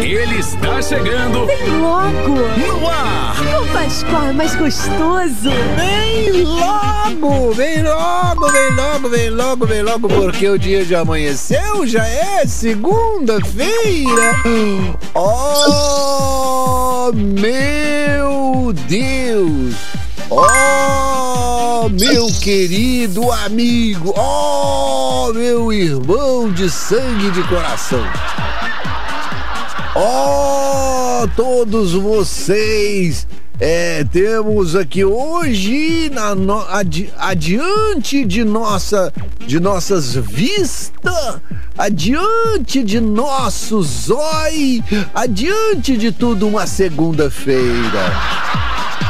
Ele está chegando. Vem logo. No ar. O Pascoal é mais gostoso. Vem logo, vem logo, vem logo, vem logo, vem logo, porque o dia já amanheceu, já é segunda-feira. Oh, meu Deus. Oh, meu querido amigo. Oh, meu irmão de sangue e de coração. Oh, todos vocês, temos aqui hoje, adiante de nossas vistas, adiante de nossos zói, adiante de tudo uma segunda-feira.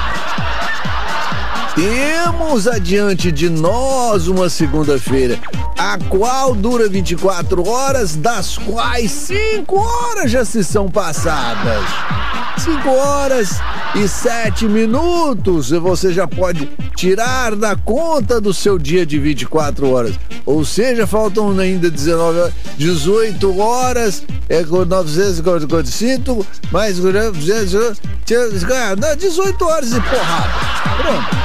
Temos adiante de nós uma segunda-feira, a qual dura 24 horas, das quais 5 horas já se são passadas. 5 horas e 7 minutos você já pode tirar da conta do seu dia de 24 horas. Ou seja, faltam ainda 18 horas, com 945, mais 18 horas e porrada. Pronto.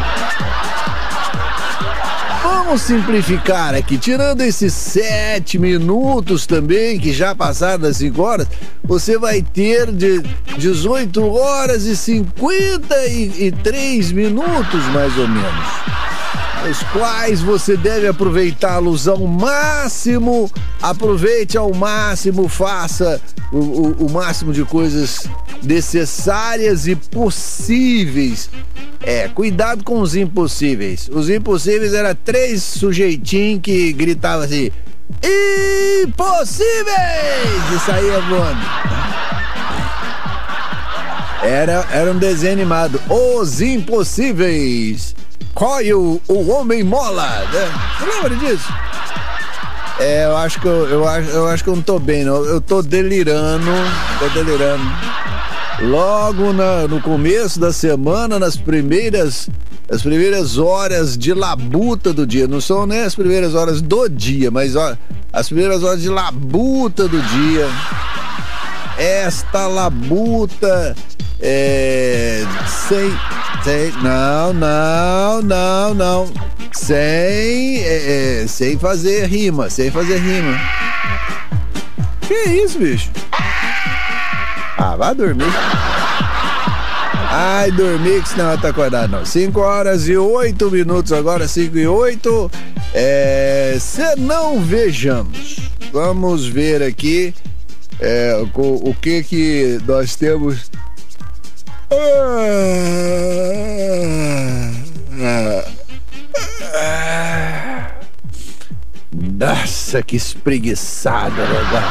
Vamos simplificar aqui, tirando esses 7 minutos também, que já passaram das 5 horas, você vai ter de 18 horas e 53 minutos, mais ou menos, os quais você deve aproveitá-los ao máximo. Aproveite ao máximo, faça o máximo de coisas necessárias e possíveis. Cuidado com os impossíveis. Os impossíveis eram 3 sujeitinhos que gritavam assim: impossíveis! E saía voando. Era um desenho animado, Os Impossíveis. Coil, o Homem Mola, né? Você lembra disso? Eu acho que eu não tô bem, não. Eu tô delirando. Logo no começo da semana, nas primeiras horas de labuta do dia. Não são nem as primeiras horas do dia, mas as primeiras horas de labuta do dia. Esta labuta não. Sem fazer rima. Que isso, bicho? Ah, vai dormir. Ai, dormir que senão vai estar acordado, não. 5 horas e 8 minutos agora, 5 e 8. Se não vejamos. Vamos ver aqui o que nós temos. Nossa, que espreguiçada, legal.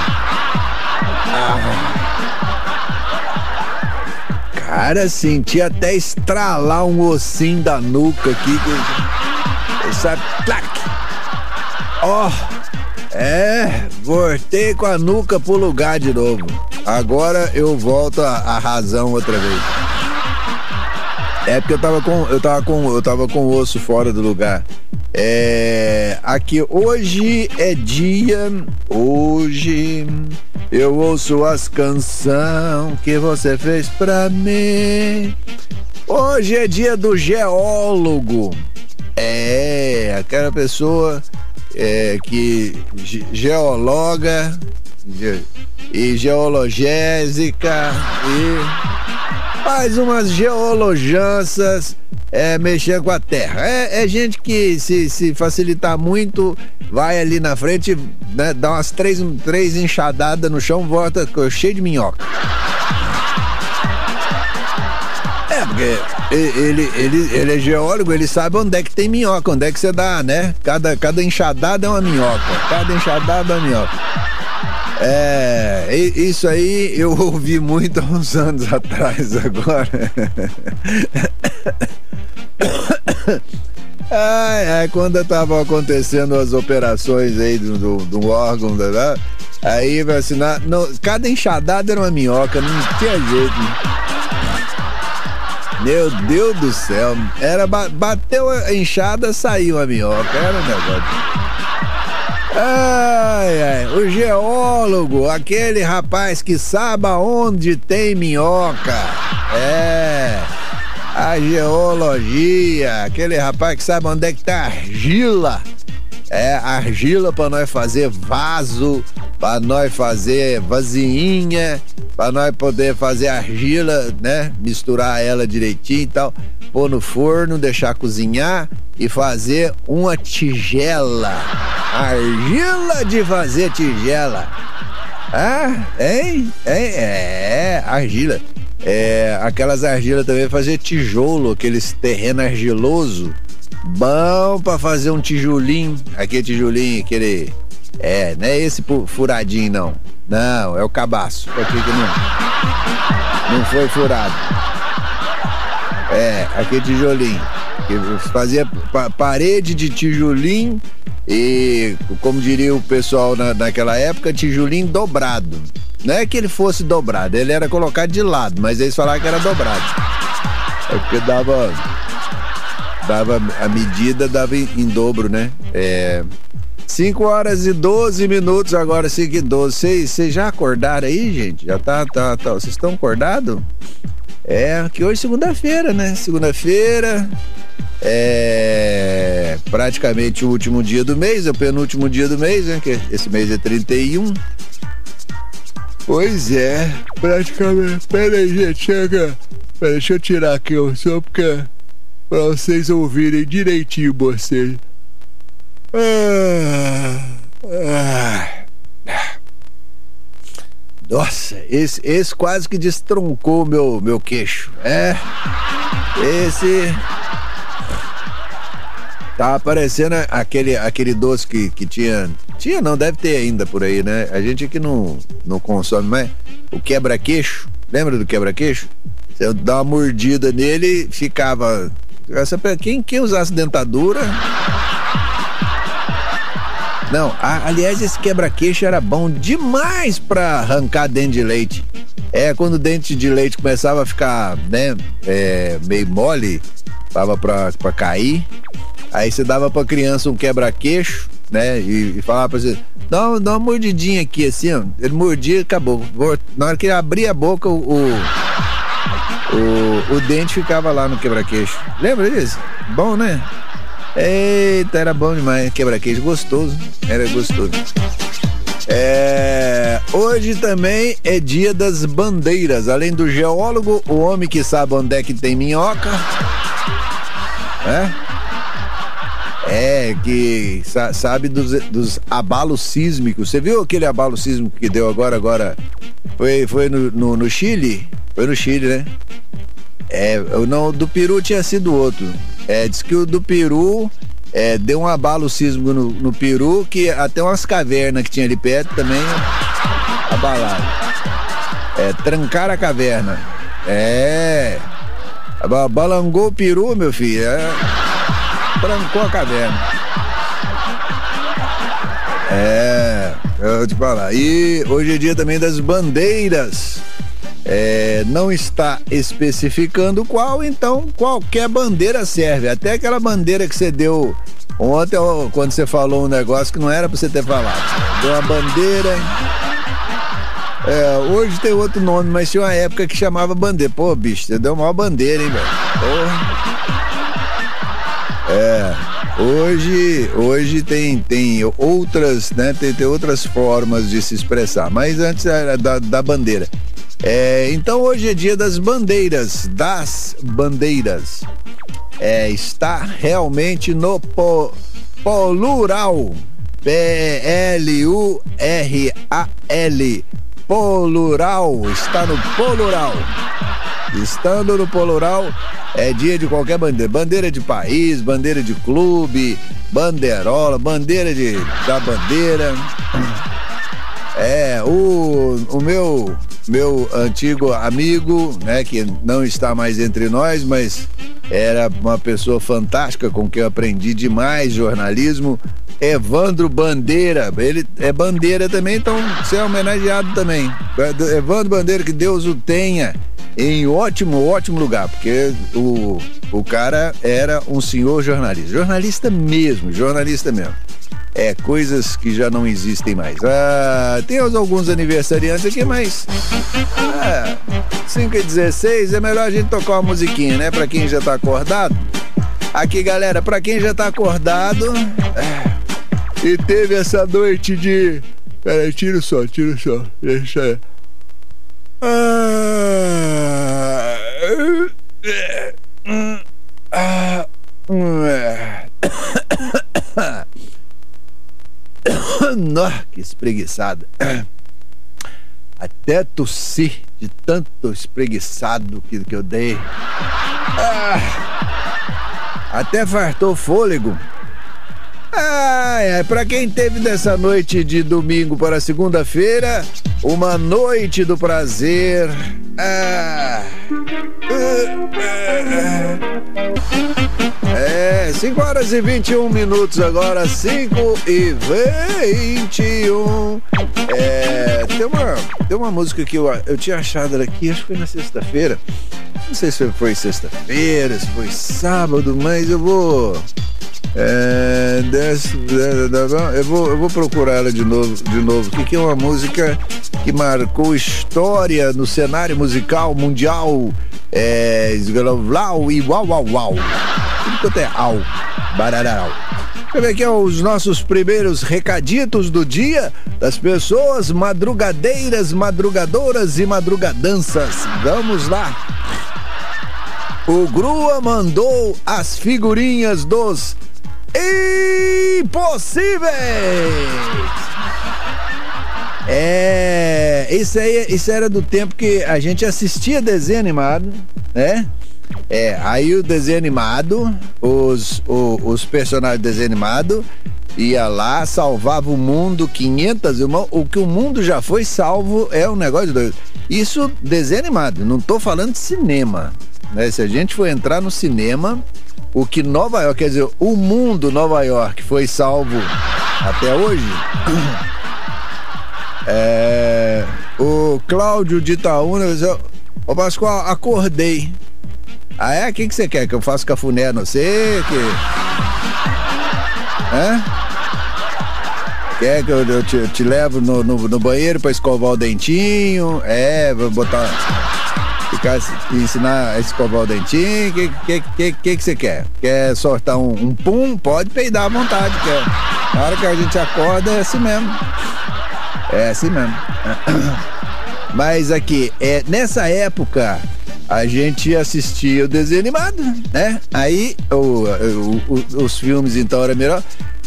Cara, senti até estralar um ossinho da nuca aqui. Sabe? Clac! Voltei com a nuca pro lugar de novo. Agora eu volto à razão outra vez. Porque eu tava com o osso fora do lugar. Aqui hoje é dia. Hoje eu ouço as canções que você fez pra mim. Hoje é dia do geólogo. Aquela pessoa que geologa e geologésica e faz umas geologanças mexendo com a terra. É gente que se facilitar muito, vai ali na frente, né, dá umas três enxadadas no chão, volta cheio de minhoca. Porque ele é geólogo, ele sabe onde é que tem minhoca, onde é que você dá, né? Cada enxadada é uma minhoca. Isso aí eu ouvi muito há uns anos atrás agora. Quando estavam acontecendo as operações aí do órgão, aí vai assinar. Cada enxadada era uma minhoca, não tinha jeito. Meu Deus do céu, bateu a enxada, saiu a minhoca, era um negócio. O geólogo, aquele rapaz que sabe aonde tem minhoca. A geologia, aquele rapaz que sabe onde é que tá argila. Argila pra nós fazer vaso, pra nós fazer vasinha, pra nós poder fazer argila, né? Misturar ela direitinho e tal, pôr no forno, deixar cozinhar e fazer uma tigela. Argila de fazer tigela. Argila. Aquelas argilas também, fazer tijolo, aqueles terrenos argilosos. Bom pra fazer um tijolinho. Aquele tijolinho, aquele. Não é esse furadinho, não. Não, é o cabaço. Aqui que não foi furado. Aquele tijolinho. Que fazia parede de tijolinho e, como diria o pessoal naquela época, tijolinho dobrado. Não é que ele fosse dobrado, ele era colocado de lado, mas eles falavam que era dobrado. Porque dava a medida, dava em dobro, né? 5 horas e 12 minutos, agora 5 e 12. Vocês já acordaram aí, gente? Já tá. Vocês estão acordados? Que hoje é segunda-feira, né? Segunda-feira praticamente o último dia do mês, é o penúltimo dia do mês, né? Que esse mês é 31. Pois é, praticamente. Pera aí, gente, chega. Deixa eu tirar aqui o som, porque pra vocês ouvirem direitinho vocês. Nossa, esse quase que destroncou meu queixo. Esse tá parecendo aquele doce que tinha não, deve ter ainda por aí, né? A gente aqui não consome mais. O quebra-queixo, lembra do quebra-queixo? Você dá uma mordida nele, ficava. Quem usasse dentadura? Não, aliás, esse quebra-queixo era bom demais pra arrancar dente de leite. Quando o dente de leite começava a ficar, né, meio mole, tava pra cair, aí você dava pra criança um quebra-queixo, né, e falava pra você, dá uma mordidinha aqui, assim, ó. Ele mordia e acabou. Na hora que ele abria a boca, o dente ficava lá no quebra-queixo. Lembra disso? Bom, né? Eita, era bom demais, quebra-queixo, gostoso, era gostoso. Hoje também é dia das bandeiras. Além do geólogo, o homem que sabe onde é que tem minhoca, que sabe dos abalos sísmicos. Você viu aquele abalo sísmico que deu agora? Foi no Chile? Foi no Chile, né? Não, do Peru tinha sido outro. Diz que o do Peru deu um abalo sísmico no Peru, que até umas cavernas que tinha ali perto também abalaram. Trancaram a caverna. Balangou o Peru, meu filho. Trancou a caverna. Eu vou te falar. E hoje é dia também das bandeiras. Não está especificando qual, então qualquer bandeira serve. Até aquela bandeira que você deu ontem, quando você falou um negócio que não era pra você ter falado. Deu uma bandeira. Hoje tem outro nome, mas tinha uma época que chamava bandeira. Pô, bicho, você deu uma bandeira, hein, velho? Hoje tem outras, né? Tem outras formas de se expressar, mas antes era da bandeira. Então hoje é dia das bandeiras. Está realmente no plural. P-L-U-R-A-L. Plural. Está no plural. Estando no plural, é dia de qualquer bandeira. Bandeira de país, bandeira de clube, bandeirola, bandeira da bandeira. O meu antigo amigo, né, que não está mais entre nós, mas era uma pessoa fantástica com quem eu aprendi demais jornalismo, Evandro Bandeira. Ele é bandeira também, então você é homenageado também. Evandro Bandeira, que Deus o tenha em ótimo lugar, porque o cara era um senhor jornalista mesmo. Coisas que já não existem mais. Tem alguns aniversariantes aqui, mas 5h16 é melhor a gente tocar uma musiquinha, né? Pra quem já tá acordado. Aqui, galera, pra quem já tá acordado e teve essa noite de... Peraí, tira o som, deixa aí. Nossa, que espreguiçada. Até tossi de tanto espreguiçado que eu dei. Até fartou fôlego. Pra quem teve dessa noite de domingo para segunda-feira, uma noite do prazer. 5h21 agora, 5h21. Tem uma música que eu tinha achado aqui, acho que foi na sexta-feira. Não sei se foi sexta-feira, se foi sábado, mas eu vou... Eu vou procurar ela de novo, que é uma música que marcou história no cenário musical mundial. Uau e uau. Tudo quanto é au, bararau. Deixa eu ver aqui os nossos primeiros recaditos do dia das pessoas madrugadeiras, madrugadoras e madrugadanças. Vamos lá. O Grua mandou as figurinhas dos impossíveis. Isso era do tempo que a gente assistia desenho animado, né? Aí o desenho animado, os personagens do desenho animado ia lá, salvava o mundo 500, o que o mundo já foi salvo é um negócio de doido. Isso desenho animado, não tô falando de cinema, né? Se a gente for entrar no cinema, o que Nova York, quer dizer, o mundo Nova York foi salvo até hoje. O Cláudio de Itaúna disse: ô Pascoal, acordei. O que você quer? Que eu faça cafuné a não ser que... Quer que eu te levo no banheiro pra escovar o dentinho? Vou botar... ensinar a escovar o dentinho. O que você quer? Quer soltar um pum? Pode peidar à vontade, que na hora que a gente acorda é assim mesmo. Mas aqui, nessa época a gente assistia o desenho animado, né? Aí os filmes então era melhor.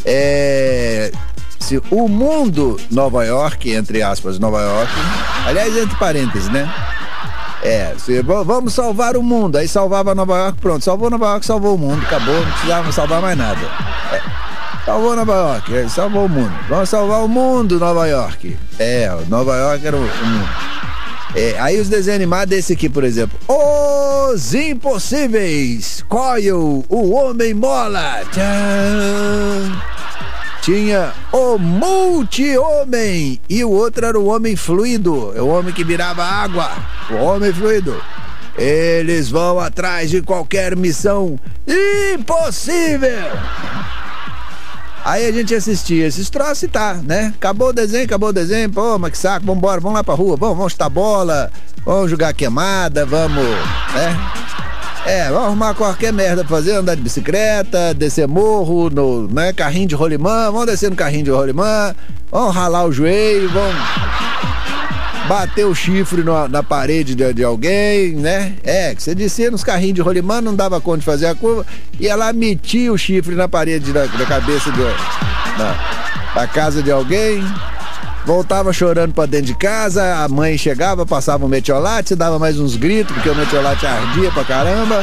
O mundo Nova York, entre aspas, Nova York, aliás, entre parênteses, né? Vamos salvar o mundo. Aí salvava Nova York, pronto, salvou Nova York, salvou o mundo, acabou, não precisava salvar mais nada. Salvou Nova York, salvou o mundo. Vamos salvar o mundo, Nova York. Nova York era o mundo. Aí os desenhos animados, esse aqui, por exemplo. Os Impossíveis. Coil, o Homem Mola. Tchan. Tinha o Multi-Homem e o outro era o Homem Fluido, o homem que virava água, o Homem Fluido. Eles vão atrás de qualquer missão impossível. Aí a gente assistia esses troços e tá, né? Acabou o desenho, pô, mas que saco, vambora, vamos lá pra rua, vamos chutar bola, vamos jogar queimada, vamos, né? Vamos arrumar qualquer merda pra fazer, andar de bicicleta, descer morro, né? Carrinho de rolimã, vamos descer no carrinho de rolimã, vamos ralar o joelho, vamos bater o chifre na parede de alguém, né? Que você descia nos carrinhos de rolimã, não dava conta de fazer a curva, ia lá, metia o chifre na parede da cabeça da casa de alguém, voltava chorando pra dentro de casa, a mãe chegava, passava um metiolate, dava mais uns gritos, porque o metiolate ardia pra caramba.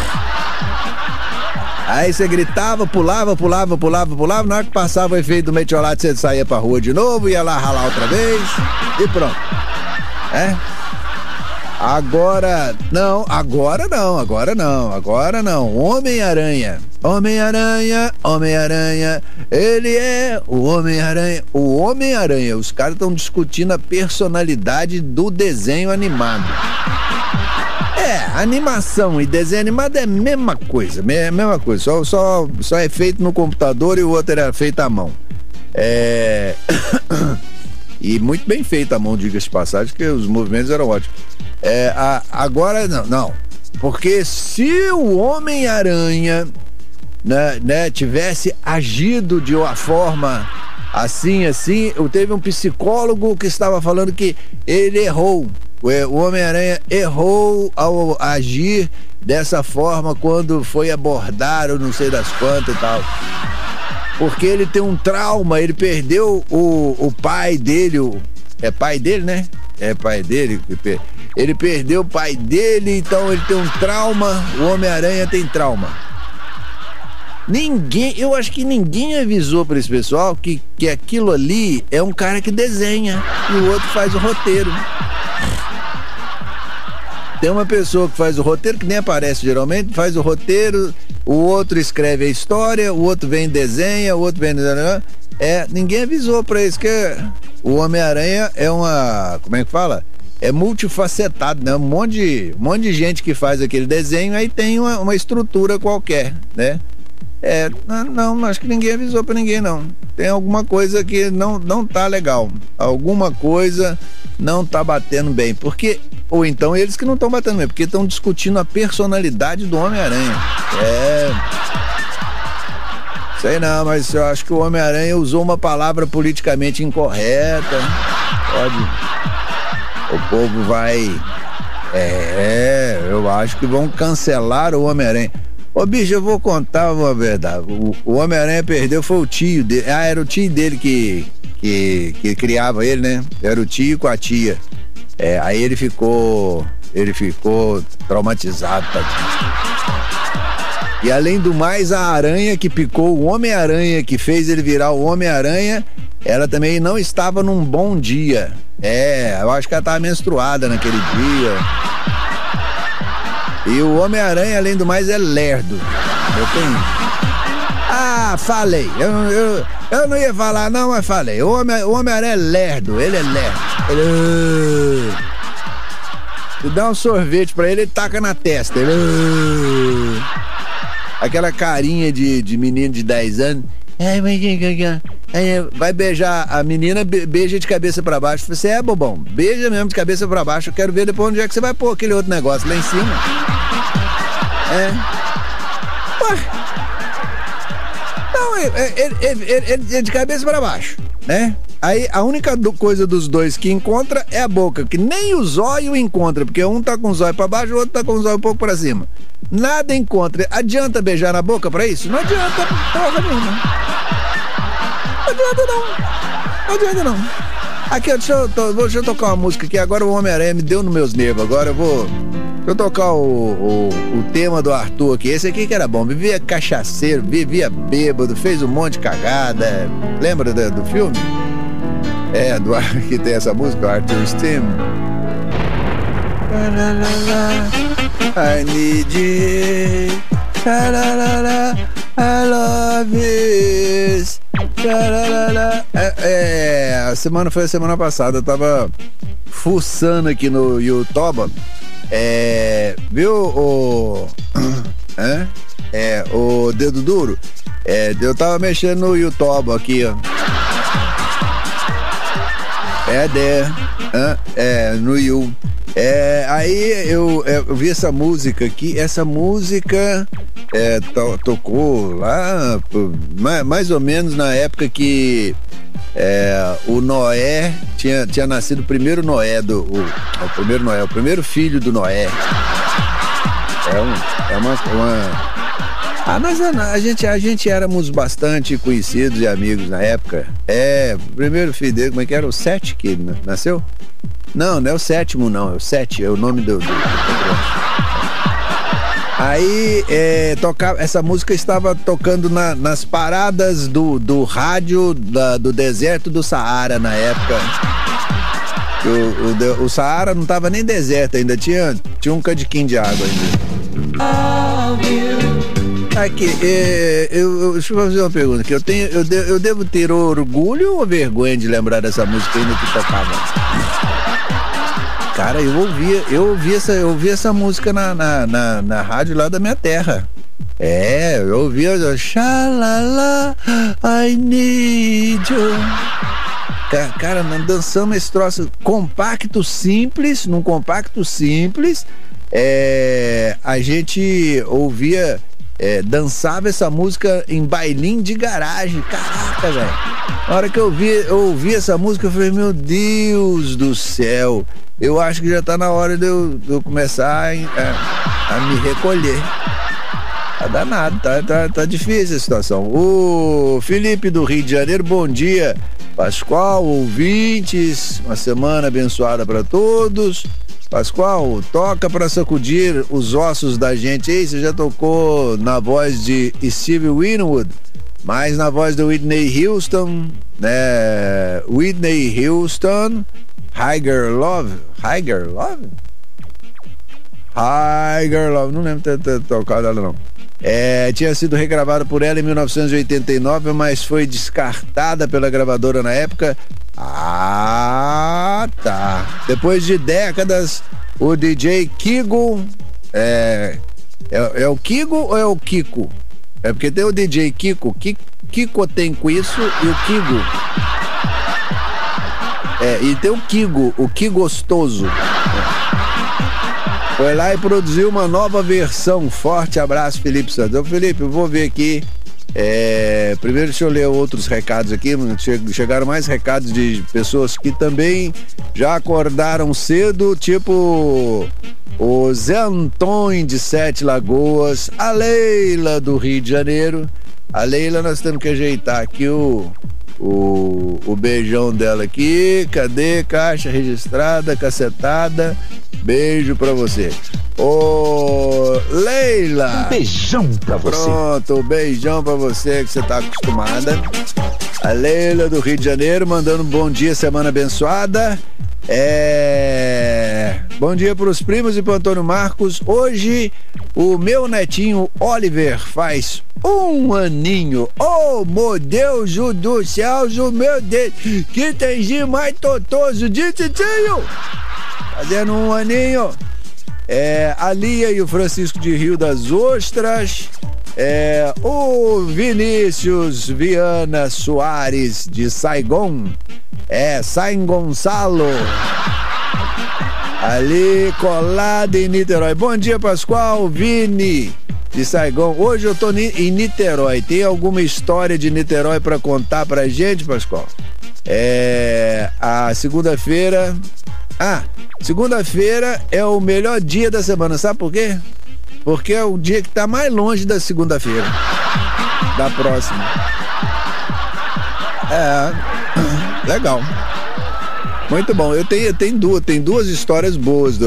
Aí você gritava, pulava, na hora que passava o efeito do metiolate, você saía pra rua de novo, ia lá ralar outra vez, e pronto. Agora não. Homem-Aranha, ele é o Homem-Aranha. O Homem-Aranha, os caras estão discutindo a personalidade do desenho animado. Animação e desenho animado é a mesma coisa, só é feito no computador e o outro era feito à mão. E muito bem feita a mão, diga-se de passagem, que os movimentos eram ótimos. Agora não. Porque se o Homem-Aranha, né, tivesse agido de uma forma assim, teve um psicólogo que estava falando que ele errou. O Homem-Aranha errou ao agir dessa forma quando foi abordar ou não sei das quantas e tal. Porque ele tem um trauma, ele perdeu o pai dele, é pai dele, né? É pai dele. Ele perdeu o pai dele, então ele tem um trauma, o Homem-Aranha tem trauma. Eu acho que ninguém avisou para esse pessoal que aquilo ali é um cara que desenha e o outro faz o roteiro. Tem uma pessoa que faz o roteiro, que nem aparece geralmente, faz o roteiro, o outro escreve a história, o outro vem e desenha, o outro vem... ninguém avisou pra isso que o Homem-Aranha é uma... Como é que fala? É multifacetado, né? Um monte de gente que faz aquele desenho, aí tem uma estrutura qualquer, né? Não, acho que ninguém avisou pra ninguém, não. Tem alguma coisa que não tá legal. Alguma coisa não tá batendo bem. Porque... Ou então eles que não estão batendo bem, porque estão discutindo a personalidade do Homem-Aranha. Sei não, mas eu acho que o Homem-Aranha usou uma palavra politicamente incorreta. O povo vai... eu acho que vão cancelar o Homem-Aranha. Ô bicho, eu vou contar uma verdade. O Homem-Aranha perdeu, foi o tio dele. Era o tio dele que criava ele, né? Era o tio com a tia. Aí ele ficou traumatizado, tadinho. E além do mais, a aranha que picou o Homem-Aranha, que fez ele virar o Homem-Aranha, ela também não estava num bom dia. Eu acho que ela estava menstruada naquele dia. E o Homem-Aranha, além do mais, é lerdo. Falei. Eu não ia falar não, mas falei. O Homem-Aranha é lerdo, ele é lerdo. Tu dá um sorvete pra ele taca na testa. Aquela carinha de menino de 10 anos. Vai beijar a menina, beija de cabeça pra baixo. Você é bobão, beija mesmo de cabeça pra baixo. Eu quero ver depois onde é que você vai pôr aquele outro negócio lá em cima. Não, ele de cabeça pra baixo, né? Aí a única coisa dos dois que encontra é a boca, que nem o zóio encontra, porque um tá com o zóio pra baixo, o outro tá com o zóio um pouco pra cima. Nada encontra. Adianta beijar na boca pra isso? Não adianta porra nenhuma. Não adianta não. Aqui, deixa eu tocar uma música aqui. Agora o Homem-Aranha me deu nos meus nervos. Agora deixa eu tocar o tema do Arthur aqui. Esse aqui que era bom. Vivia cachaceiro, vivia bêbado, fez um monte de cagada. Lembra do filme? Que tem essa música, Arthur Steam. I need you. I love this. Foi a semana passada. Eu tava fuçando aqui no YouTube. Viu o dedo duro? Eu tava mexendo no YouTube aqui, ó. No You. Aí eu vi essa música aqui. Essa música tocou lá mais ou menos na época que o Noé tinha nascido o primeiro Noé o primeiro filho do Noé. Mas a gente éramos bastante conhecidos e amigos na época. O primeiro filho dele, como é que era? O Sete que ele nasceu? Não é o sétimo não, é o Sete, é o nome do Aí essa música estava tocando nas paradas do rádio do deserto do Saara na época. O Saara não estava nem deserto ainda, tinha um cadiquinho de água ainda. Aqui, deixa eu fazer uma pergunta aqui. Eu devo ter orgulho ou vergonha de lembrar dessa música ainda que tocava? Cara, eu ouvi essa música na rádio lá da minha terra. Eu ouvia Xalala, I need you. Cara, nós dançamos esse troço compacto simples, num compacto simples. A gente ouvia, dançava essa música em bailinho de garagem. Caraca, velho. Na hora que eu ouvi essa música, eu falei, meu Deus do céu, eu acho que já tá na hora de eu começar a me recolher. Tá danado, tá difícil a situação. O Felipe do Rio de Janeiro, bom dia, Pascoal, ouvintes, uma semana abençoada para todos. Pascoal, toca para sacudir os ossos da gente. Ei, você já tocou na voz de Steve Winwood, mas na voz do Whitney Houston, né? Whitney Houston, Higher Love, não lembro ter tocado ela não. Tinha sido regravada por ela em 1989, mas foi descartada pela gravadora na época. Ah, tá. Depois de décadas, o DJ Kigo, é o Kigo ou é o Kiko? É porque tem o DJ Kiko, Kiko tem com isso e o Kigo. E tem o Kigo, o Que Gostoso. Foi lá e produziu uma nova versão. Forte abraço, Felipe Santos. Felipe, eu vou ver aqui. Primeiro deixa eu ler outros recados aqui. Chegaram mais recados de pessoas que também já acordaram cedo, tipo o Zé Antônio de Sete Lagoas, a Leila do Rio de Janeiro. A Leila, nós temos que ajeitar aqui o beijão dela aqui. Cadê? Caixa registrada, cacetada. Beijo pra você. Ô, Leila! Um beijão pra você. Pronto, beijão pra você que você tá acostumada. A Leila do Rio de Janeiro mandando um bom dia, semana abençoada. Bom dia pros primos e pro Antônio Marcos. Hoje o meu netinho Oliver faz 1 aninho. Oh, meu Deus do céu, meu Deus, que tem mais totoso de titinho. Fazendo 1 aninho. A Lia e o Francisco de Rio das Ostras. O Vinícius Viana Soares de Saigon. Sain Gonçalo. Ali colado em Niterói. Bom dia, Pascoal. Vini de Saigon. Hoje eu tô em Niterói. Tem alguma história de Niterói pra contar pra gente, Pascoal? A segunda-feira. Segunda-feira é o melhor dia da semana, sabe por quê? Porque é o dia que tá mais longe da segunda-feira, da próxima. Legal. Muito bom. Eu tenho duas histórias boas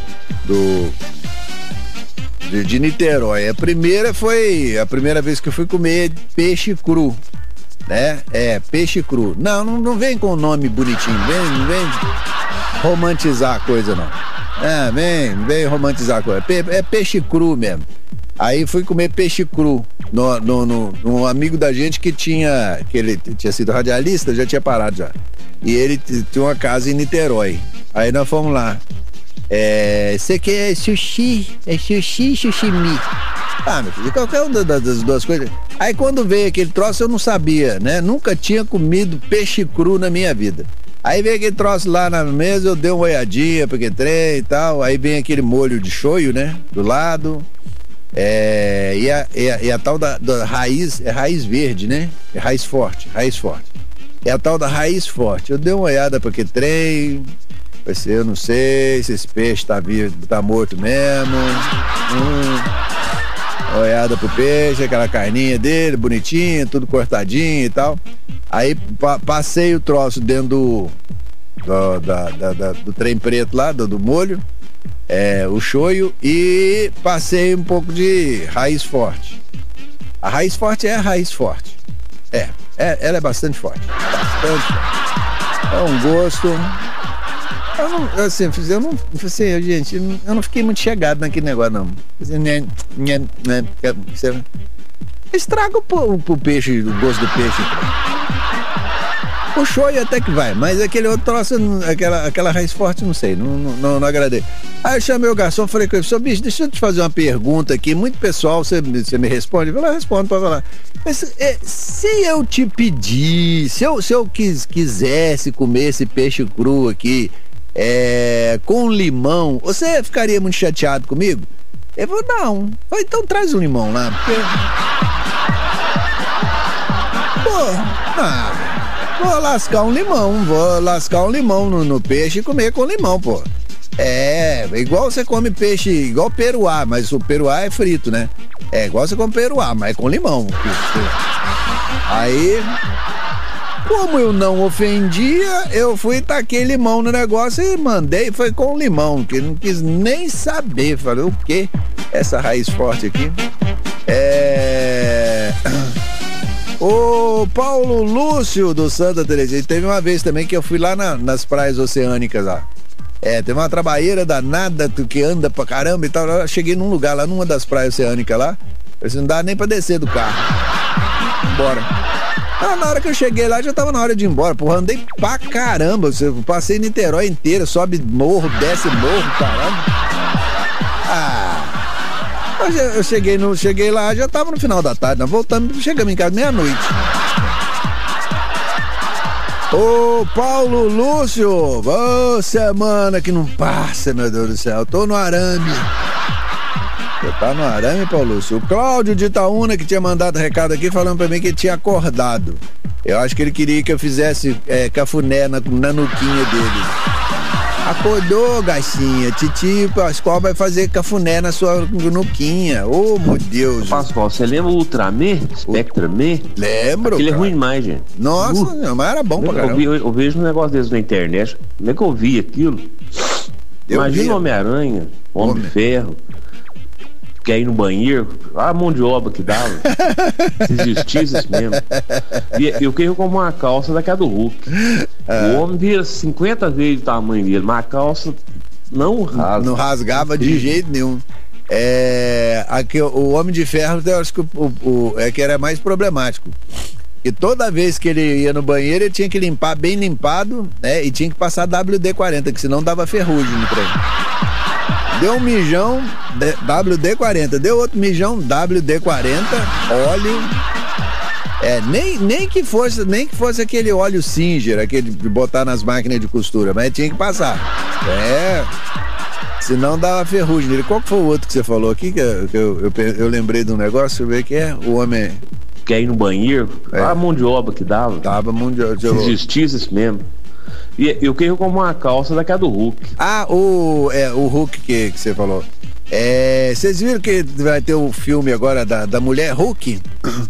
de Niterói. A primeira foi a primeira vez que eu fui comer peixe cru, né? Peixe cru. Não vem com o nome bonitinho, vem romantizar a coisa, não. Vem romantizar a coisa. É peixe cru mesmo. Aí fui comer peixe cru num amigo da gente que ele tinha sido radialista, já tinha parado já. E ele tinha uma casa em Niterói. Aí nós fomos lá. Você quer sushi? Sushimi. Meu filho, qualquer uma das duas coisas. Aí quando veio aquele troço eu não sabia, né? Nunca tinha comido peixe cru na minha vida. Aí veio aquele troço lá na mesa, eu dei uma olhadinha, porque entrei e tal. Aí vem aquele molho de shoyu, né? Do lado. E a tal da raiz, é raiz verde, né? É raiz forte. É a tal da raiz forte. Eu dei uma olhada para aquele trem. Eu não sei se esse peixe tá vivo, tá morto mesmo. Uma olhada pro peixe, aquela carninha dele, bonitinha, tudo cortadinho e tal. Aí passei o troço dentro do trem preto lá, do molho, o shoyu, e passei um pouco de raiz forte. A raiz forte é a raiz forte. Ela é bastante forte. É um gosto. Eu não fiquei muito chegado naquele negócio, não. Estraga pro peixe, o gosto do peixe. O shoyu até que vai, mas aquele outro troço, aquela raiz forte, não sei, não agradei. Aí eu chamei o garçom, falei com ele, seu bicho, deixa eu te fazer uma pergunta aqui, muito pessoal, você me responde? Eu falei, respondo, pode falar. Mas se eu te pedir, se eu quisesse comer esse peixe cru aqui, com limão, você ficaria muito chateado comigo? Ele falou, não. Falei, então traz um limão lá, porque... Vou lascar um limão no peixe e comer com limão, pô. Igual você come peixe, igual peruá, mas o peruá é frito, né? É igual você come peruá, mas com limão. Aí, como eu não ofendia, eu fui e taquei limão no negócio e mandei, foi com limão, que não quis nem saber. Falei, o quê? Essa raiz forte aqui. O Paulo Lúcio do Santa Terezinha, teve uma vez também que eu fui lá nas praias oceânicas lá. Teve uma trabalheira danada que anda pra caramba e tal. Eu cheguei num lugar lá, numa das praias oceânicas lá, não dá nem pra descer do carro. Bora. Na hora que eu cheguei lá, já tava na hora de ir embora. Porra, andei pra caramba. Eu passei Niterói inteira, sobe morro, desce morro, caramba. Eu cheguei lá, já tava no final da tarde, nós voltamos, chegamos em casa meia-noite. Ô, Paulo Lúcio, semana que não passa, meu Deus do céu, eu tô no arame. Você tá no arame, Paulo Lúcio? O Cláudio de Itaúna, que tinha mandado recado aqui, falando pra mim que ele tinha acordado. Eu acho que ele queria que eu fizesse cafuné na nuquinha dele. Acordou, gacinha. Titi Pascoal vai fazer cafuné na sua nuquinha. Oh, meu Deus. Pascoal, você lembra o Ultraman? Spectraman? Lembro. Aquele é ruim demais, gente. Nossa, mas era bom pra caramba. Eu vejo um negócio desses na internet. Como é que eu vi aquilo? Imagina o Homem-Aranha, Homem de Ferro, quer ir no banheiro, a mão de obra que dava. Se existisse isso mesmo. E eu queria como uma calça daquela do Hulk. O homem vira 50 vezes o tamanho dele, mas a calça não rasga. Não rasgava de jeito nenhum. Aqui, o Homem de Ferro, eu acho que que era mais problemático. E toda vez que ele ia no banheiro, ele tinha que limpar bem limpado, né? E tinha que passar WD-40, que senão dava ferrugem no trem. Deu um mijão, WD-40. Deu outro mijão, WD-40, óleo. Nem que fosse aquele óleo Singer, aquele de botar nas máquinas de costura, mas tinha que passar. Senão dava ferrugem nele. Qual que foi o outro que você falou aqui? Que eu lembrei de um negócio, deixa eu ver que o homem... Quer ir no banheiro? A mão de obra que dava. Dava mão de obra. Se existisse isso mesmo. E eu queria como uma calça daquela do Hulk. O Hulk que você falou. Vocês viram que vai ter o filme agora da Mulher Hulk?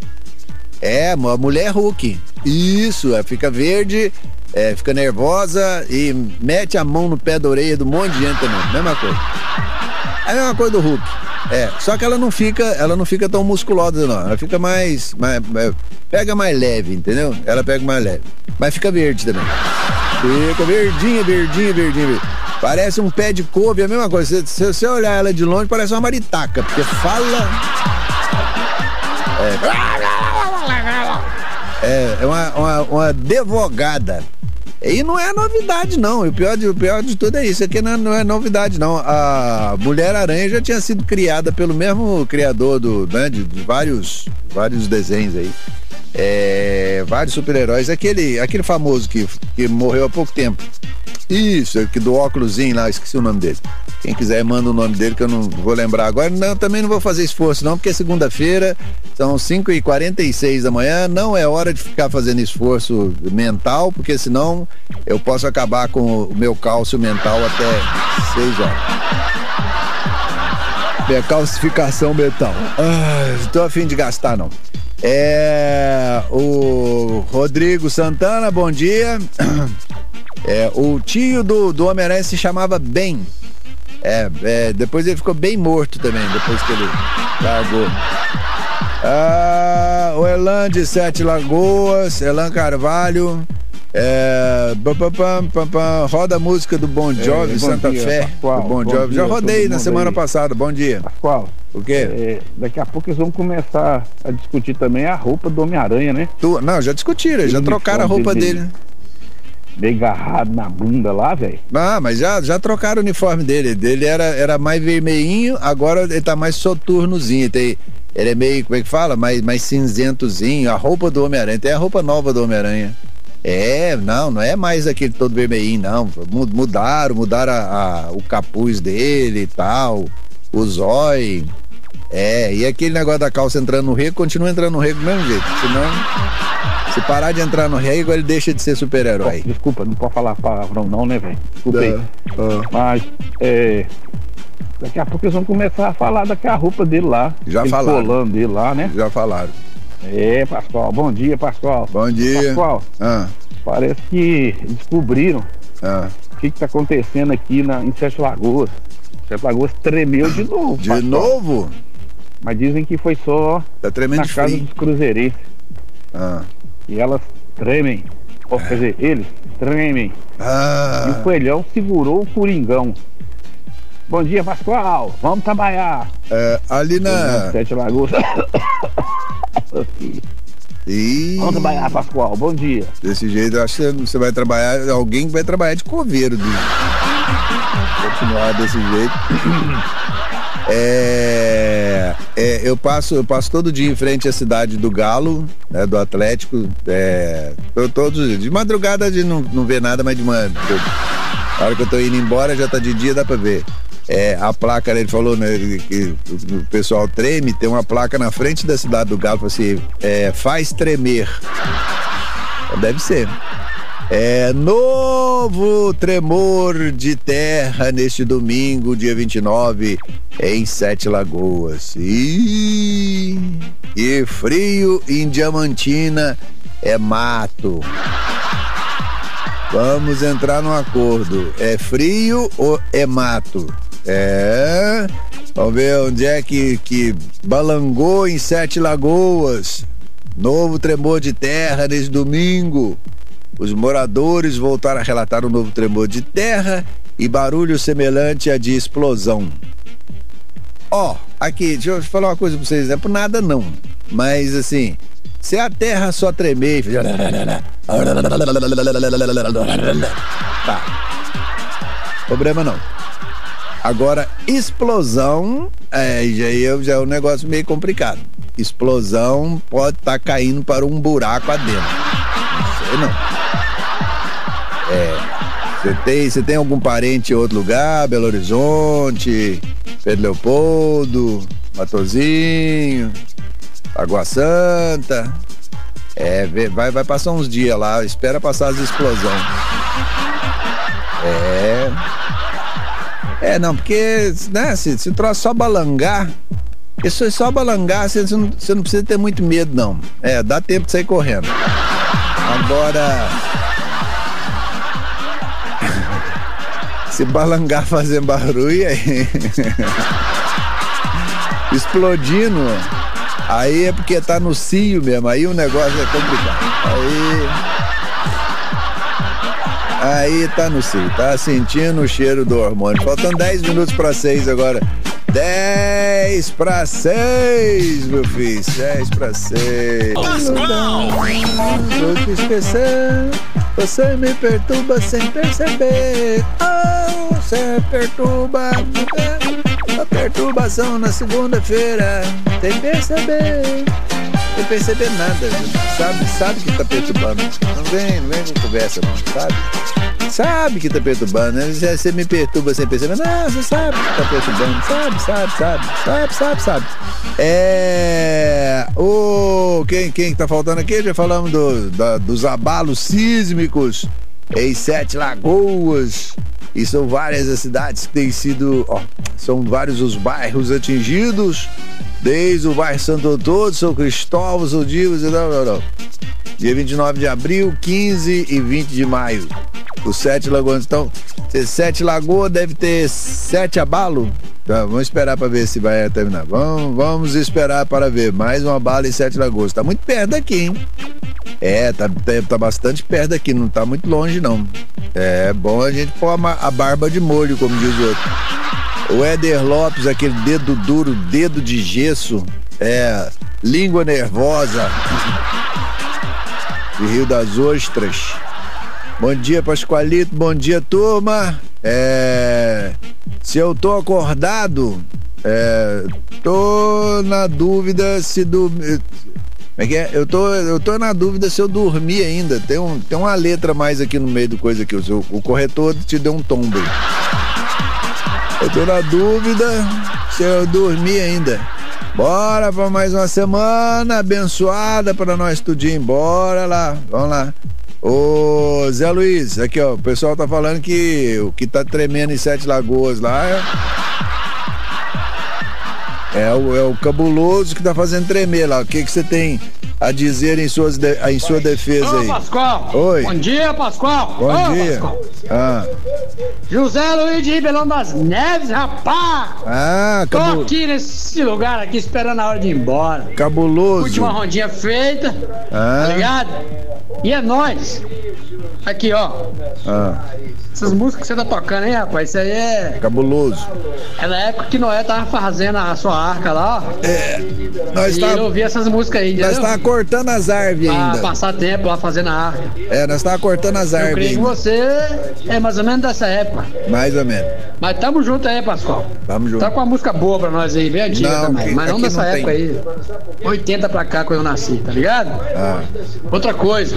A Mulher Hulk. Isso, fica verde, fica nervosa e mete a mão no pé da orelha de um monte de gente também. Mesma coisa. É a mesma coisa do Hulk. Só que ela não fica tão musculosa, não. Ela fica mais pega mais leve, entendeu? Ela pega mais leve. Mas fica verde também. Fica verdinha. Parece um pé de couve, é a mesma coisa. Se você olhar ela de longe, parece uma maritaca, porque fala... É uma advogada. E não é novidade, não. E o pior de tudo é isso. Aqui não é novidade, não. A Mulher-Aranha já tinha sido criada pelo mesmo criador de vários desenhos aí. Vários super-heróis. Aquele famoso que morreu há pouco tempo. Isso, que do óculosinho lá, esqueci o nome dele. Quem quiser manda o nome dele, que eu não vou lembrar agora. Não, também não vou fazer esforço não, porque é segunda-feira, são 5h46 da manhã, não é hora de ficar fazendo esforço mental, porque senão eu posso acabar com o meu cálcio mental até 6 horas. Minha calcificação mental. Não tô a fim de gastar, não. O Rodrigo Santana, bom dia. O tio do Homem-Aranha se chamava Ben. Depois ele ficou bem morto também, depois que ele largou. O Elan de Sete Lagoas, Elan Carvalho. Roda a música do Bon Jovi, Santa Fé. Pascoal, do Bon Jovi. Já rodei na semana passada. Bom dia. Pascoal, o quê? Daqui a pouco eles vão começar a discutir também a roupa do Homem-Aranha, né? Não, já discutiram, já trocaram a roupa dele. meio agarrado na bunda lá, velho. Ah, mas já trocaram o uniforme dele. Ele era mais vermelhinho, agora ele tá mais soturnozinho. Ele é meio, como é que fala? Mais cinzentozinho. A roupa do Homem-Aranha, tem a roupa nova do Homem-Aranha. Não é mais aquele todo vermelhinho, não. Mudaram o capuz dele e tal, o zóio. E aquele negócio da calça entrando no rego, continua entrando no rego do mesmo jeito. Senão, se parar de entrar no rego, ele deixa de ser super-herói. Desculpa, não pode falar palavrão não, né, velho? Desculpa aí. Mas, daqui a pouco eles vão começar a falar daquela roupa dele lá. Já falaram. Colando dele lá, né? Já falaram. Pascoal. Bom dia, Pascoal. Bom dia. Pascoal, parece que descobriram o que tá acontecendo aqui em Sete Lagoas. Sete Lagoas tremeu de novo. De novo? Mas dizem que foi só na casa dos cruzeirenses. E elas tremem. Quer dizer, eles tremem. E o Coelhão segurou o Coringão. Bom dia, Pascoal. Vamos trabalhar. Ali na Sete Lagoas. Vamos trabalhar, Pascoal. Bom dia. Desse jeito, eu acho que você vai trabalhar. Alguém vai trabalhar de coveiro. Continuar desse jeito. Eu passo todo dia em frente à cidade do Galo, né, do Atlético. Todos os dias. De madrugada a gente não vê nada, mas de manhã. Na hora que eu tô indo embora, já tá de dia, dá pra ver. A placa, ele falou, né, que o pessoal treme, tem uma placa na frente da cidade do Galo, assim, faz tremer. Deve ser. Novo tremor de terra neste domingo, dia 29, em Sete Lagoas. E frio em Diamantina é mato. Vamos entrar num acordo. É frio ou é mato? Vamos ver onde é que balangou em Sete Lagoas. Novo tremor de terra nesse domingo. Os moradores voltaram a relatar um novo tremor de terra e barulho semelhante a de explosão. Aqui, deixa eu falar uma coisa pra vocês, não é por nada não, mas assim, se a terra só tremer, tá, problema não. Agora, explosão, já é um negócio meio complicado. Explosão pode estar caindo para um buraco adentro. Não sei não. Você tem algum parente em outro lugar? Belo Horizonte, Pedro Leopoldo, Matozinho, Água Santa? Vai passar uns dias lá, espera passar as explosões. Não, porque, né, se o troço só balangar, isso é só balangar, você não precisa ter muito medo, não. Dá tempo de sair correndo. Agora, se balangar fazendo barulho, aí explodindo, aí é porque tá no cio mesmo, aí o negócio é complicado. Aí tá no cio, tá sentindo o cheiro do hormônio. Faltando 10 minutos para 6 agora. 10 para 6, meu filho. 10 para 6. Pascoal! Vou te esquecer. Você me perturba sem perceber. Você perturba. A perturbação na segunda-feira. Sem perceber. Sem perceber nada. Sabe que tá perturbando. Não vem com conversa, não. Sabe que tá perturbando, né? Você me perturba sem perceber. Não, você sabe que tá perturbando. Sabe. Quem tá faltando aqui? Já falamos dos abalos sísmicos em Sete Lagoas. E são várias as cidades que têm sido, são vários os bairros atingidos, desde o bairro Santo Antônio, São Cristóvão, São Divas e não. Dia 29 de abril, 15 e 20 de maio. Os Sete Lagoas. Então, Sete Lagoas deve ter 7 abalos. Então, vamos esperar para ver se vai terminar. Vamos esperar para ver. Mais um abalo em Sete Lagoas. Tá muito perto daqui, hein? Tá bastante perto daqui. Não tá muito longe, não. É bom a gente pôr a barba de molho, como diz o outro. O Éder Lopes, aquele dedo duro, dedo de gesso. Língua nervosa. De Rio das Ostras. Bom dia, Pascoalito. Bom dia, turma. Se eu tô acordado, tô na dúvida se dormir. Como é que é? Eu tô na dúvida se eu dormi ainda. Tem uma letra mais aqui no meio do coisa aqui. O corretor te deu um tombo. Eu tô na dúvida se eu dormi ainda. Bora pra mais uma semana abençoada pra nós tudinho. Bora lá, vamos lá. Ô Zé Luiz, aqui ó, o pessoal tá falando que o que tá tremendo em Sete Lagoas lá é o cabuloso que tá fazendo tremer lá. O que você tem a dizer em sua defesa aí? Ô Pascoal! Oi! Bom dia, Pascoal! Bom dia! Pascoal. José Luiz de Ribeirão das Neves, rapaz! Tô aqui nesse lugar aqui esperando a hora de ir embora. Cabuloso! Última rondinha feita, tá ligado? E é nóis! Aqui, ó. Essas músicas que você tá tocando aí, rapaz, isso aí é... Cabuloso. É na época que Noé tava fazendo a sua arca lá, ó. Nós ele ouvia essas músicas aí, entendeu? Nós tava cortando as árvores ainda. Passar tempo lá fazendo a arca. Nós tava cortando as árvores. Eu creio que você é mais ou menos dessa época. Mais ou menos. Mas tamo junto aí, Pascoal. Tamo junto. Tá com uma música boa pra nós aí, bem antiga também. Mas não dessa época aí. 80 pra cá, quando eu nasci, tá ligado? Outra coisa.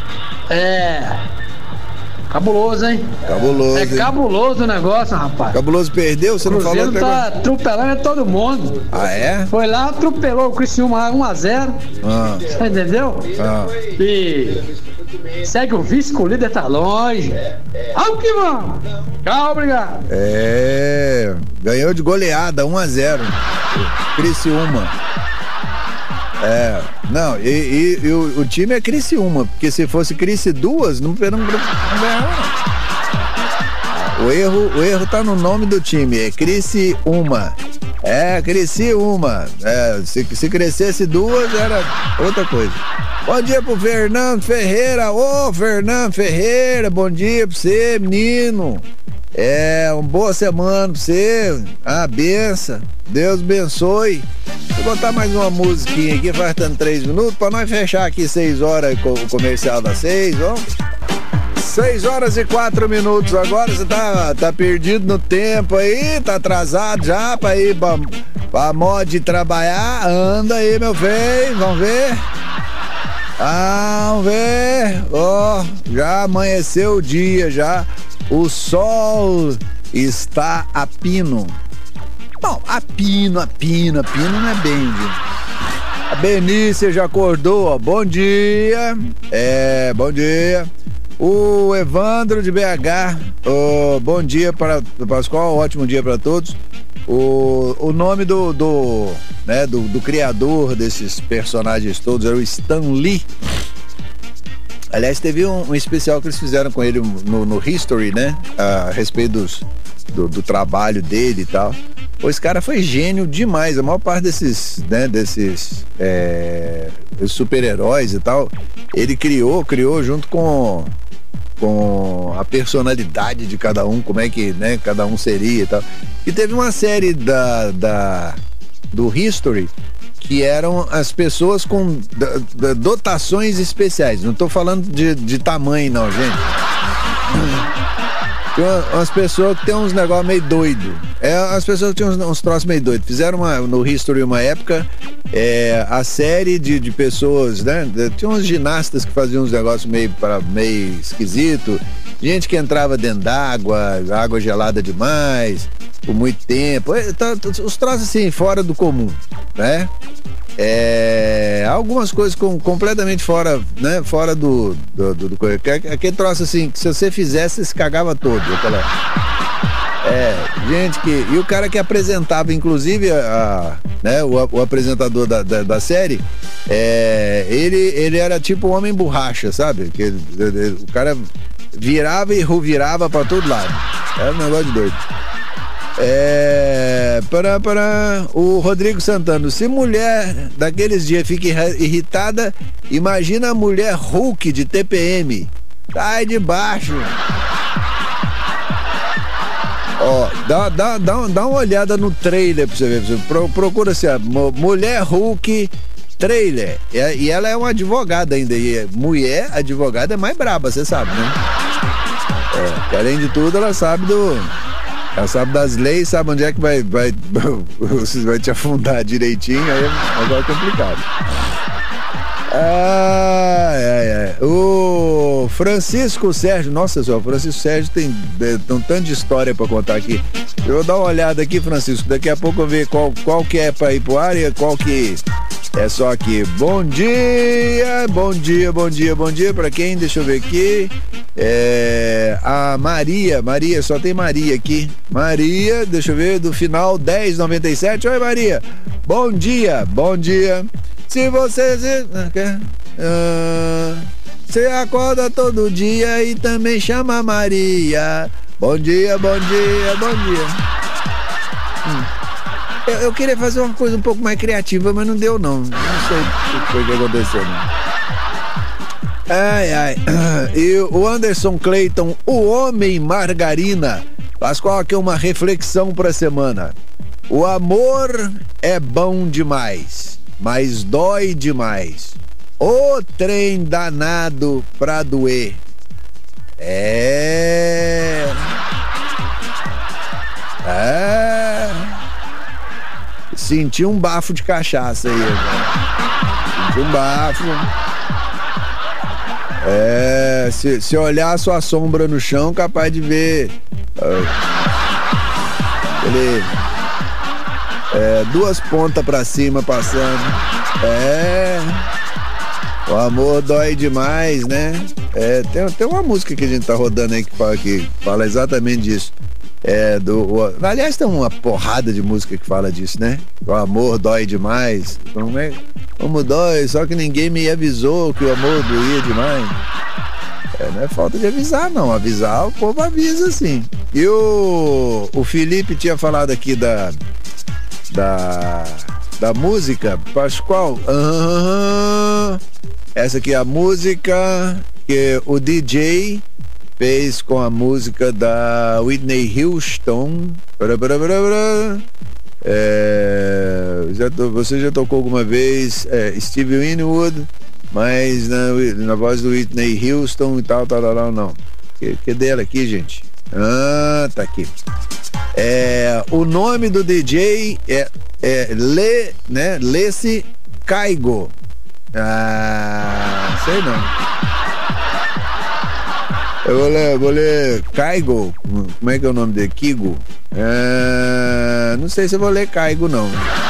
Cabuloso, hein? Cabuloso. É cabuloso o negócio, rapaz. Cabuloso perdeu? Você não falou? O Cruzeiro tá atropelando todo mundo. Ah, é? Foi lá, atropelou o Criciúma 1-0. Você entendeu? E segue o vice, com o líder tá longe. Vamos que vamos. Tchau, obrigado. Ganhou de goleada, 1-0. Criciúma. Não, e o time é Criciúma, porque se fosse Crici 2, não ganhava. O erro tá no nome do time, é Criciúma. Criciúma. Se crescesse 2, era outra coisa. Bom dia pro Fernando Ferreira. Ô, Fernando Ferreira, bom dia pra você, menino. Uma boa semana pra você. Benção. Deus abençoe. Vou botar mais uma musiquinha aqui, faltando 3 minutos, pra nós fechar aqui 6 horas com o comercial das 6, vamos? 6 horas e 4 minutos agora, você tá perdido no tempo aí, tá atrasado já pra ir pra mod trabalhar, anda aí, meu velho, vamos ver? Vamos ver, já amanheceu o dia, já, o sol está a pino. Bom, a pino não é bem, viu? A Benícia já acordou, ó. Bom dia. Bom dia. O Evandro de BH, bom dia para o Pascoal, ótimo dia para todos. O nome do criador desses personagens todos era o Stan Lee. Aliás, teve um especial que eles fizeram com ele no History, né? A respeito do trabalho dele e tal. Esse cara foi gênio demais. A maior parte desses super-heróis e tal, ele criou junto com a personalidade de cada um, como é que, né, cada um seria e tal. E teve uma série do History que eram as pessoas com dotações especiais. Não tô falando de tamanho não, gente. Tem umas pessoas que tem uns negócios meio doido. As pessoas que tinham uns troços meio doidos. Fizeram no History uma época a série de pessoas, né? Tinha uns ginastas que faziam uns negócios meio esquisito. Gente que entrava dentro d'água, água gelada demais, por muito tempo. Os troços assim, fora do comum, né? Algumas coisas completamente fora, né? Fora do aquele troço assim, que se você fizesse, você se cagava todo. Gente que... E o cara que apresentava, inclusive, o apresentador da série, ele era tipo um homem borracha, sabe? O cara virava e revirava pra todo lado. Era um negócio de doido. O Rodrigo Santana, se mulher daqueles dias fica irritada, imagina a mulher Hulk de TPM. Sai de baixo. Dá uma olhada no trailer pra você ver. Procura assim, mulher Hulk trailer. E ela é uma advogada ainda. E mulher advogada é mais braba, você sabe, né? Que além de tudo, ela sabe das leis, sabe onde é que vai te afundar direitinho, aí é agora complicado. O Francisco Sérgio, nossa senhora, o Francisco Sérgio tem tanto de história pra contar aqui. Eu vou dar uma olhada aqui, Francisco, daqui a pouco eu ver qual que é pra ir pro ar e qual que é só aqui. Bom dia pra quem? Deixa eu ver aqui. A Maria, só tem Maria aqui. Maria, deixa eu ver, do final 1097. Oi, Maria. Bom dia. Se você você acorda todo dia e também chama Maria. Bom dia. Eu queria fazer uma coisa um pouco mais criativa, mas não deu não. Não sei o que foi que aconteceu. E o Anderson Clayton, o homem margarina. Pascoal, aqui uma reflexão pra semana. O amor é bom demais, mas dói demais. O trem danado pra doer. Senti um bafo de cachaça aí. Senti um bafo. Se olhar a sua sombra no chão, capaz de ver duas pontas pra cima passando. O amor dói demais, né? Tem uma música que a gente tá rodando aí que fala exatamente disso. Aliás, tem uma porrada de música que fala disso, né? O amor dói demais. Como dói, só que ninguém me avisou que o amor doía demais. Não é falta de avisar, não. Avisar, o povo avisa, sim. E o Felipe tinha falado aqui da música, Pascoal. Essa aqui é a música que o DJ fez com a música da Whitney Houston. Você já tocou alguma vez Stevie Winwood, mas na voz do Whitney Houston e tal, não. Que dela aqui, gente? Tá aqui. O nome do DJ é Lesse Caigo. Sei não. Eu vou ler Caigo. Como é que é o nome dele? Kigo? Não sei se eu vou ler Caigo, não.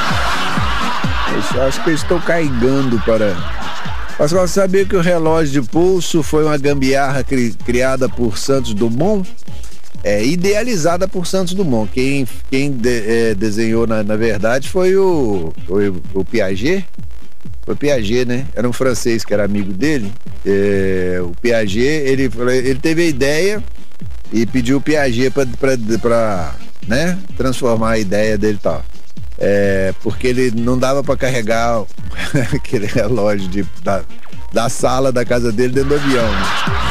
Eu acho que eu estou caigando para... Mas você sabia que o relógio de pulso foi uma gambiarra criada por Santos Dumont? Idealizada por Santos Dumont. Quem desenhou, na verdade, foi o Piaget. Foi Piaget, né? Era um francês que era amigo dele. O Piaget, ele teve a ideia e pediu o Piaget pra né, transformar a ideia dele e tal. Porque ele não dava pra carregar aquele relógio da sala da casa dele dentro do avião, né?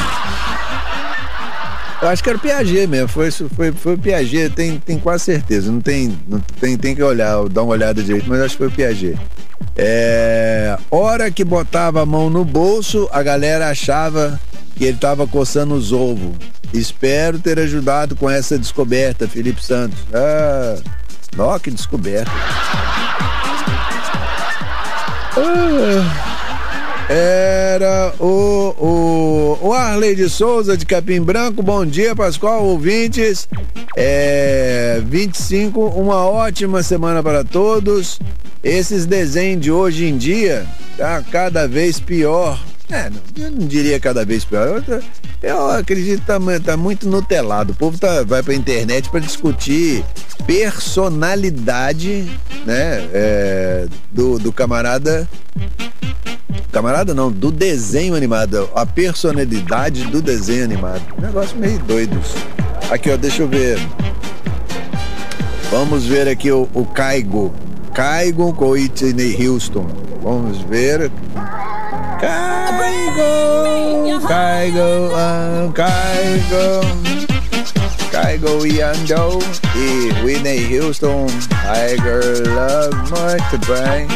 Eu acho que era o Piaget mesmo, foi o Piaget, tem quase certeza, não tem que olhar, dar uma olhada direito, mas acho que foi o Piaget. Hora que botava a mão no bolso, a galera achava que ele tava coçando os ovos. Espero ter ajudado com essa descoberta, Felipe Santos. Nó, que descoberta. Era o Arley de Souza de Capim Branco. Bom dia, Pascoal, ouvintes. 25, uma ótima semana para todos. Esses desenhos de hoje em dia tá cada vez pior. Eu não diria cada vez pior. Eu acredito que tá muito nutelado. O povo vai pra internet para discutir personalidade, né? Do camarada não, do desenho animado. A personalidade do desenho animado. Negócio meio doido. Aqui, ó, deixa eu ver. Vamos ver aqui o Caigo com Whitney Houston. Vamos ver. Caigo e Ando e Whitney Houston, Tiger Love, muito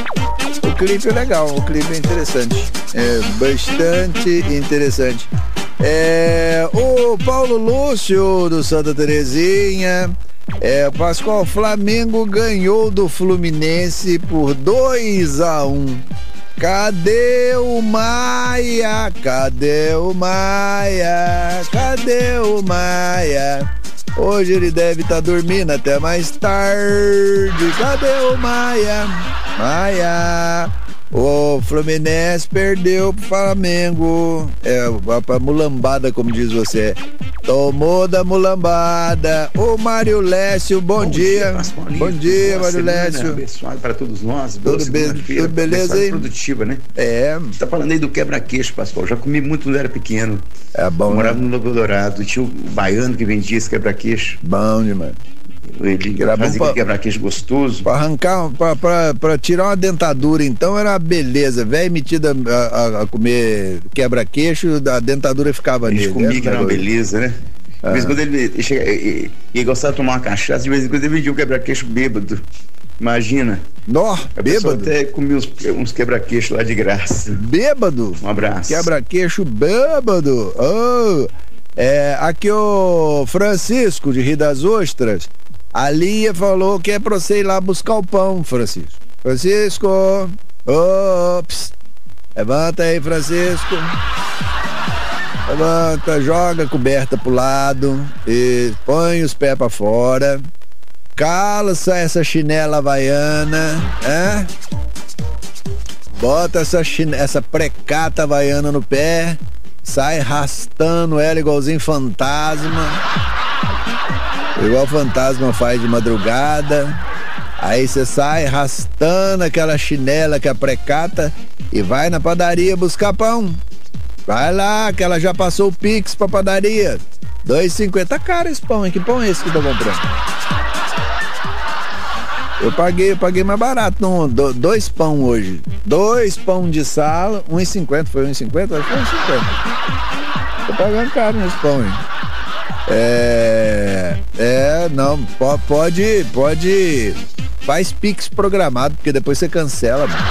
bem. O clipe é legal, o clipe é interessante, bastante interessante. O Paulo Lúcio do Santa Terezinha. Pascoal, Flamengo ganhou do Fluminense por 2-1. Cadê o Maia? Cadê o Maia? Cadê o Maia? Hoje ele deve estar dormindo até mais tarde. Cadê o Maia? Maia. O Fluminense perdeu pro Flamengo. A mulambada, como diz você. Tomou da mulambada. O Mário Lécio, bom dia. Bom dia, Mário Lécio. Abençoado para todos nós. Tudo beleza aí? Produtiva, né? Você tá falando aí do quebra-queixo, Pascoal. Já comi muito quando era pequeno. É bom. Eu morava no Novo Dourado. Tinha um baiano que vendia esse quebra-queixo. Bom demais. Ele fazia quebra-queixo gostoso. Pra arrancar, pra tirar uma dentadura, então era uma beleza. Velho metido a comer quebra-queixo, a dentadura ficava nele. Ele comia que era uma beleza, né? De vez em quando ele gostava de tomar uma cachaça, de vez em quando ele vendia um quebra-queixo bêbado. Imagina. Bêbado? Até comia uns quebra-queixo lá de graça. Bêbado? Um abraço. Quebra-queixo bêbado. Aqui o Francisco de Rio das Ostras. A Lia falou que é pra você ir lá buscar o pão, Francisco. Francisco, ops, levanta aí, Francisco. Levanta, joga a coberta pro lado e põe os pés pra fora. Calça essa chinela havaiana, bota essa precata havaiana no pé, sai arrastando ela igualzinho fantasma. Igual o fantasma faz de madrugada. Aí você sai arrastando aquela chinela que é a precata e vai na padaria buscar pão. Vai lá, que ela já passou o Pix pra padaria. R$2,50. Tá caro esse pão, hein? Que pão é esse que tá comprando? Eu paguei mais barato. 2 pão hoje. 2 pão de sala, R$1,50. Foi R$1,50? Acho que foi R$1,50. Tô pagando caro nesse pão, hein? Não, pode, faz Pix programado, porque depois você cancela, mano.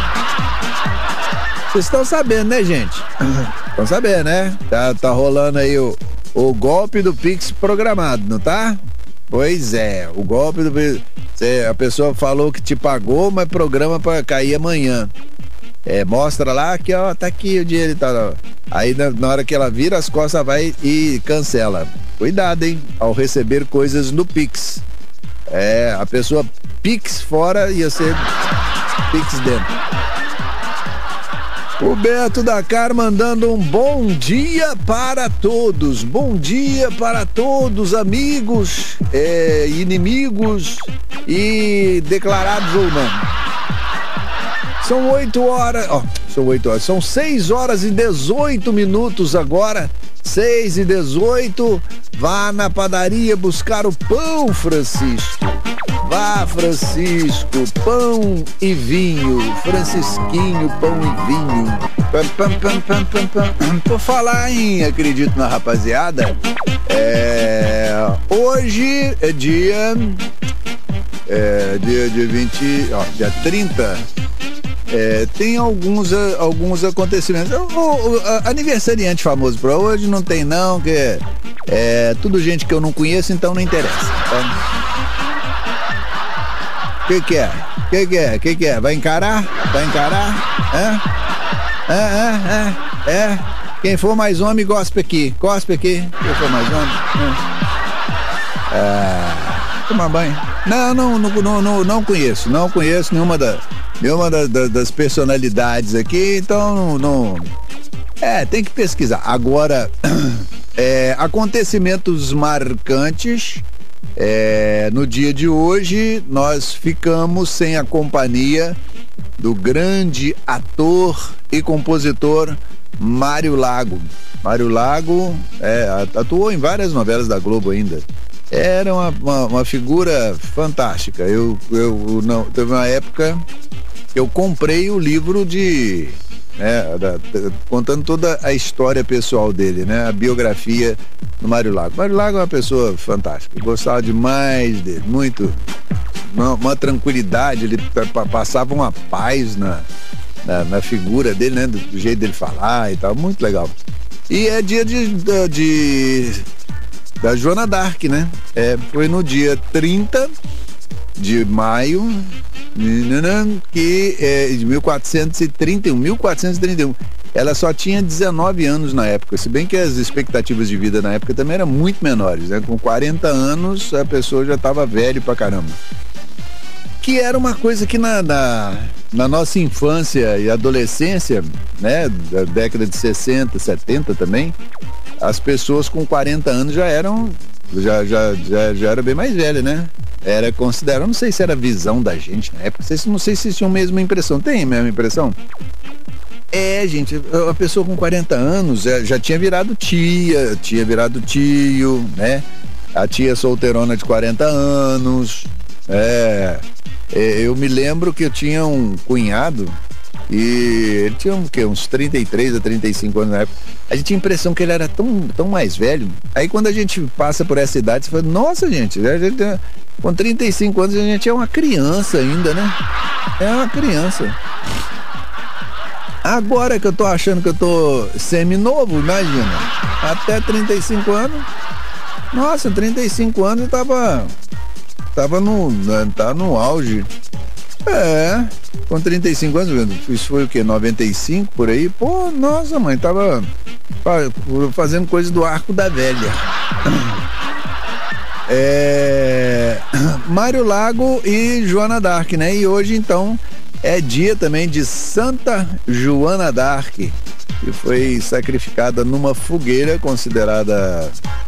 Vocês estão sabendo, né, gente? Estão sabendo, né? Tá rolando aí o golpe do Pix programado, não tá? Pois é, o golpe do Pix. A pessoa falou que te pagou, mas programa pra cair amanhã. Mostra lá que, ó, tá aqui o dinheiro e tal. Aí na hora que ela vira as costas, vai e cancela. Cuidado, hein, ao receber coisas no Pix. A pessoa Pix fora ia ser Pix dentro. O Beto Dakar mandando um bom dia para todos. Bom dia para todos, amigos, inimigos e declarados ou não. São 8 horas, são 6 horas e 18 minutos agora, 6h18, vá na padaria buscar o pão, Francisco. Vá, Francisco, pão e vinho, Francisquinho, pão e vinho. Por falar em acredito na rapaziada, hoje é dia 20, dia 30. Tem alguns acontecimentos. O aniversariante famoso pra hoje não tem não, que é tudo gente que eu não conheço, então não interessa. O que é? Vai encarar? Quem for mais homem, gospe aqui. Quem for mais homem. Tomar banho. Não conheço nenhuma das personalidades aqui, então não. Tem que pesquisar. Agora, acontecimentos marcantes. No dia de hoje, nós ficamos sem a companhia do grande ator e compositor Mário Lago. Mário Lago atuou em várias novelas da Globo ainda. Era uma figura fantástica. Teve uma época que eu comprei o livro contando toda a história pessoal dele, né? A biografia do Mário Lago. Mário Lago é uma pessoa fantástica. Eu gostava demais dele, muito. Uma tranquilidade, ele passava uma paz na figura dele, né? Do jeito dele falar e tal, muito legal. E é dia da Joana d'Arc, né? Foi no dia 30 de maio de 1431. Ela só tinha 19 anos na época, se bem que as expectativas de vida na época também eram muito menores, né? Com 40 anos a pessoa já estava velho pra caramba. Que era uma coisa que na nossa infância e adolescência, né? Da década de 60, 70 também, as pessoas com 40 anos já eram bem mais velhas, né? Era considerado, não sei se era visão da gente na época, não sei se tinham a mesma impressão. Tem a mesma impressão? Gente, a pessoa com 40 anos já tinha virado tia, tinha virado tio, né? A tia solteirona de 40 anos. Eu me lembro que eu tinha um cunhado e ele tinha uns 33 a 35 anos na época. A gente tinha a impressão que ele era tão mais velho. Aí quando a gente passa por essa idade, você fala, nossa, gente, com 35 anos a gente é uma criança ainda, né? É uma criança. Agora que eu tô achando que eu tô semi-novo, imagina. Até 35 anos. Nossa, 35 anos eu tava no auge. Com 35 anos, isso foi o quê? 95 por aí? Pô, nossa, mãe, tava fazendo coisa do arco da velha. Mário Lago e Joana d'Arc, né? E hoje, então, é dia também de Santa Joana d'Arc, que foi sacrificada numa fogueira considerada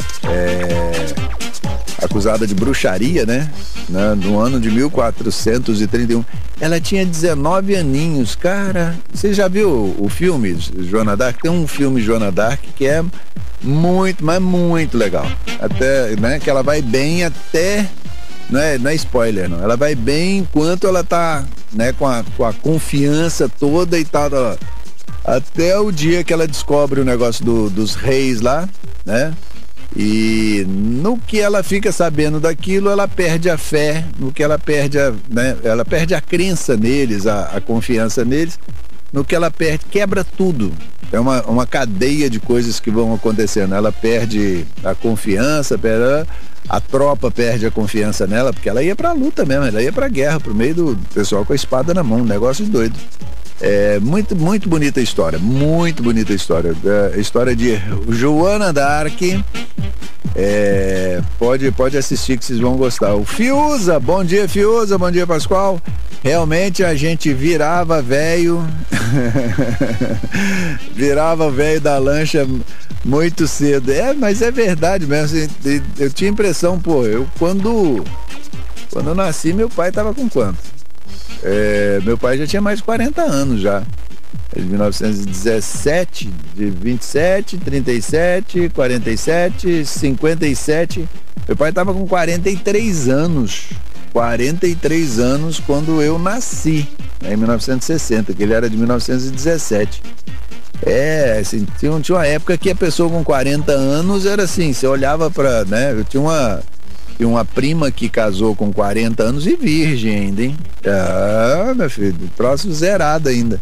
acusada de bruxaria, né? No ano de 1431. Ela tinha 19 aninhos, cara. Você já viu o filme Joana d'Arc? Tem um filme Joana d'Arc que é muito, mas muito legal. Até, né? Que ela vai bem até... Não é spoiler, não. Ela vai bem enquanto ela tá, né? Com a confiança toda e tal. Até o dia que ela descobre o negócio dos reis lá, né? E no que ela fica sabendo daquilo, ela perde a fé, no que ela perde ela perde a crença neles, a confiança neles, no que ela perde, quebra tudo. É uma cadeia de coisas que vão acontecendo. Ela perde a confiança, a tropa perde a confiança nela, porque ela ia pra luta mesmo, ela ia pra guerra, pro meio do pessoal com a espada na mão, um negócio doido. Muito, muito bonita a história, muito bonita a história. A história de Joana d'Arc. Pode assistir que vocês vão gostar. O Fiuza, bom dia Fiuza, bom dia Pascoal. Realmente a gente virava velho virava velho da lancha muito cedo. Mas é verdade mesmo. Eu tinha impressão, quando eu nasci, meu pai tava com quanto? Meu pai já tinha mais de 40 anos já. De 1917, de 27, 37, 47, 57. Meu pai estava com 43 anos. 43 anos quando eu nasci, em 1960, que ele era de 1917. Assim, tinha uma época que a pessoa com 40 anos era assim, você olhava pra, né? Eu tinha uma prima que casou com 40 anos e virgem ainda, hein? Meu filho, troço zerado ainda.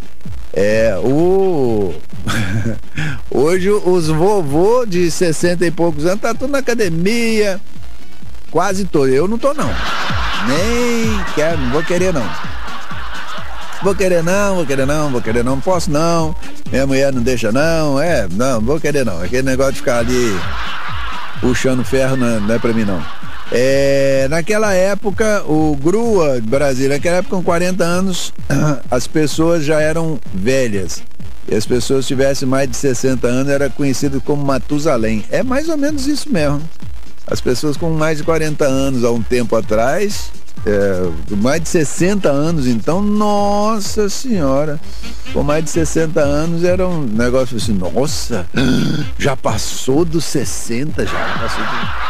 Hoje os vovô de 60 e poucos anos tá tudo na academia, quase todo. Eu não tô não, nem quero, não vou querer não. Vou querer não, posso não, minha mulher não deixa não, não, vou querer não. Aquele negócio de ficar ali puxando ferro não é pra mim não. Naquela época, o Grua de Brasília, naquela época com 40 anos, as pessoas já eram velhas. E as pessoas que tivessem mais de 60 anos era conhecido como Matusalém. É mais ou menos isso mesmo. As pessoas com mais de 40 anos há um tempo atrás, mais de 60 anos então, nossa senhora, com mais de 60 anos era um negócio assim, nossa, já passou dos 60, já passou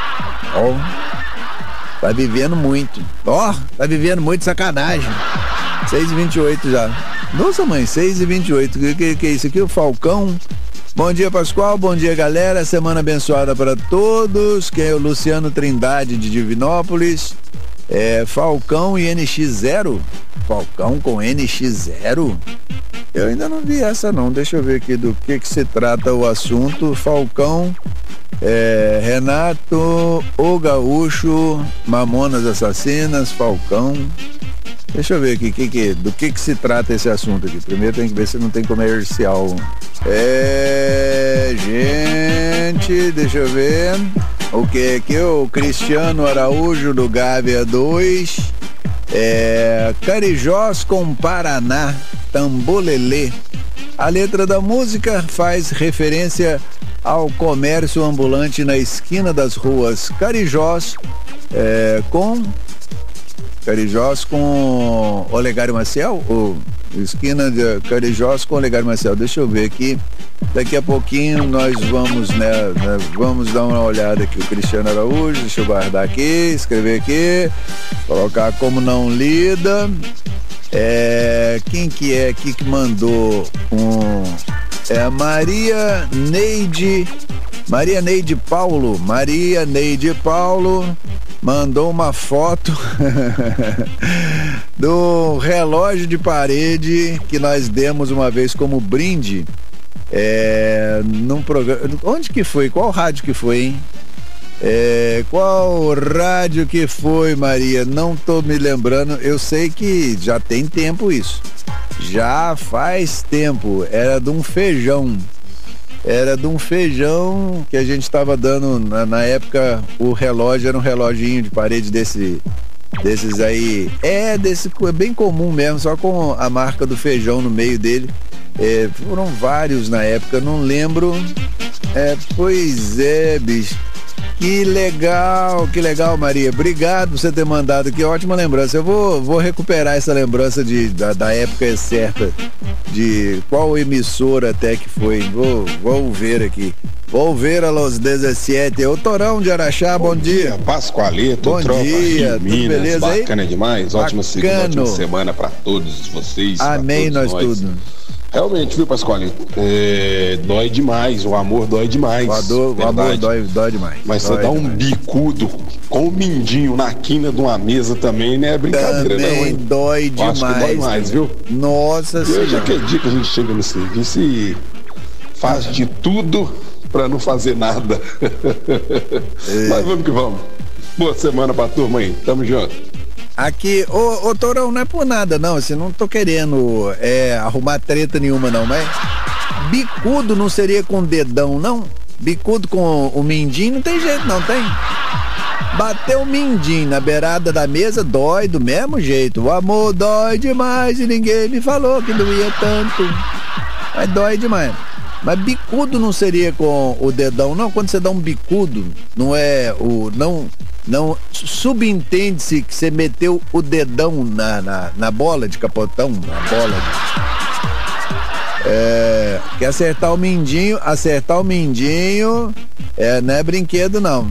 vai vivendo muito. Vai vivendo muito, sacanagem. 6h28 já. Nossa mãe, 6h28. Que é isso aqui? O Falcão. Bom dia, Pascoal. Bom dia, galera. Semana abençoada para todos. Quem é o Luciano Trindade de Divinópolis. Falcão e NX0. Falcão com NX0. Eu ainda não vi essa não, deixa eu ver aqui do que se trata o assunto. Falcão, Renato, O Gaúcho, Mamonas Assassinas, Falcão. Deixa eu ver aqui do que se trata esse assunto aqui. Primeiro tem que ver se não tem comercial. Gente, deixa eu ver. O que aqui? O Cristiano Araújo do Gávea 2. Carijós com Paraná, Tambolelê. A letra da música faz referência ao comércio ambulante na esquina das ruas Carijós com Olegário Maciel, ou esquina de Carijós com Olegário Maciel. Deixa eu ver aqui. Daqui a pouquinho nós vamos, vamos dar uma olhada aqui. O Cristiano Araújo, deixa eu guardar aqui, escrever aqui, colocar como não lida. Quem que é aqui que mandou a Maria Neide Paulo mandou uma foto do relógio de parede que nós demos uma vez como brinde num programa. Onde que foi? Qual rádio que foi, hein? Qual rádio que foi, Maria? Não tô me lembrando. Eu sei que já tem tempo isso. Já faz tempo. Era de um feijão que a gente estava dando na época. O relógio era um reloginho de parede desses aí. É bem comum mesmo, só com a marca do feijão no meio dele. Foram vários na época, não lembro. Pois é, bicho. Que legal, Maria. Obrigado por você ter mandado aqui, ótima lembrança. Eu vou recuperar essa lembrança da época certa, de qual emissora até que foi. Vou ver aqui. Vou ver a los 17. O Torão de Araxá, bom dia. Pascoalito, bom tropa dia, de Minas, beleza bacana aí? demais, ótima segunda, ótima semana pra todos vocês. Amém, nós tudo. Realmente, viu, Pascoalito? Dói demais, o amor dói demais. O amor dói demais. Mas você dá um bicudo com o mindinho na quina de uma mesa também, não é brincadeira, também não, hein? Dói demais. Acho que dói mais, viu? Nossa Senhora. Hoje é que dia que a gente chega no serviço e faz de tudo pra não fazer nada. Mas vamos que vamos. Boa semana pra turma aí. Tamo junto. Aqui, ô Torão, não é por nada não, assim, não tô querendo arrumar treta nenhuma não, mas bicudo não seria com dedão não? Bicudo com o mindinho não tem jeito não, tem? Bateu o mindinho na beirada da mesa, dói do mesmo jeito. O amor dói demais e ninguém me falou que doía tanto. Mas dói demais. Mas bicudo não seria com o dedão não? Quando você dá um bicudo, não é o... Não subentende-se que você meteu o dedão na bola de capotão, na bola quer acertar o mindinho não é brinquedo não.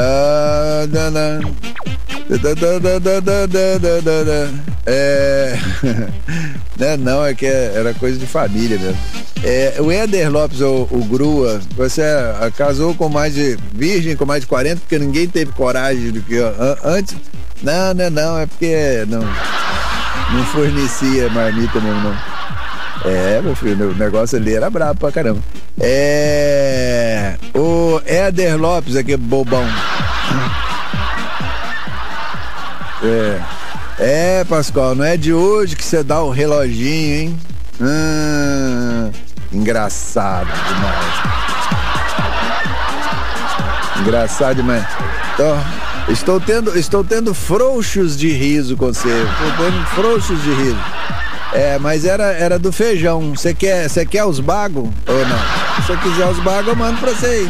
Não, é que era coisa de família mesmo. O Éder Lopes, o Grua, você casou com mais de virgem, com mais de 40, porque ninguém teve coragem do que antes. Não, é porque não fornecia marmita mesmo, não. Meu filho, o negócio ali era brabo pra caramba. O Éder Lopes, aqui, bobão. Pascoal, não é de hoje que você dá o reloginho, hein? Engraçado demais. Engraçado demais. Então, estou tendo frouxos de riso com você. Estou tendo frouxos de riso. Mas era do feijão. Você quer os bagos ou não? Se você quiser os bagos, eu mando pra você aí.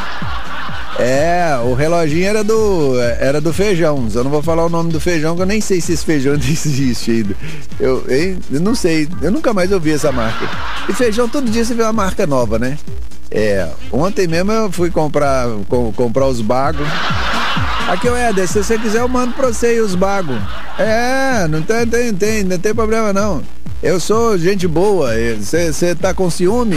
O reloginho era do feijão. Eu não vou falar o nome do feijão, que eu nem sei se esse feijão existe ainda. Eu não sei, eu nunca mais ouvi essa marca. E feijão, todo dia você vê uma marca nova, né? Ontem mesmo eu fui comprar os bagos. Aqui, Éder, se você quiser eu mando pra você os bagos. Não tem problema não. Eu sou gente boa. Você tá com ciúme?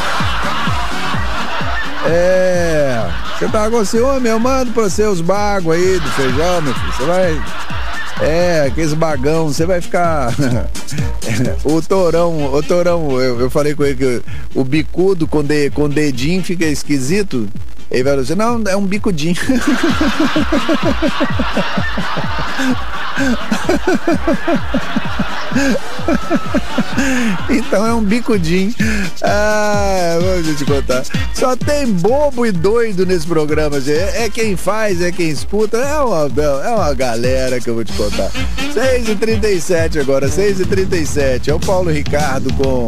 Você tá com ciúme? Eu mando pra você os bagos aí do feijão, meu filho. Você vai... aqueles bagão, você vai ficar O Torão, eu falei com ele que o bicudo com dedinho fica esquisito. Ele vai dizer, não, é um bicudinho. Então é um bicudinho. Vou te contar. Só tem bobo e doido nesse programa, gente. É quem faz, é quem escuta. É uma galera que eu vou te contar. 6h37 agora, 6h37. É o Paulo Ricardo com...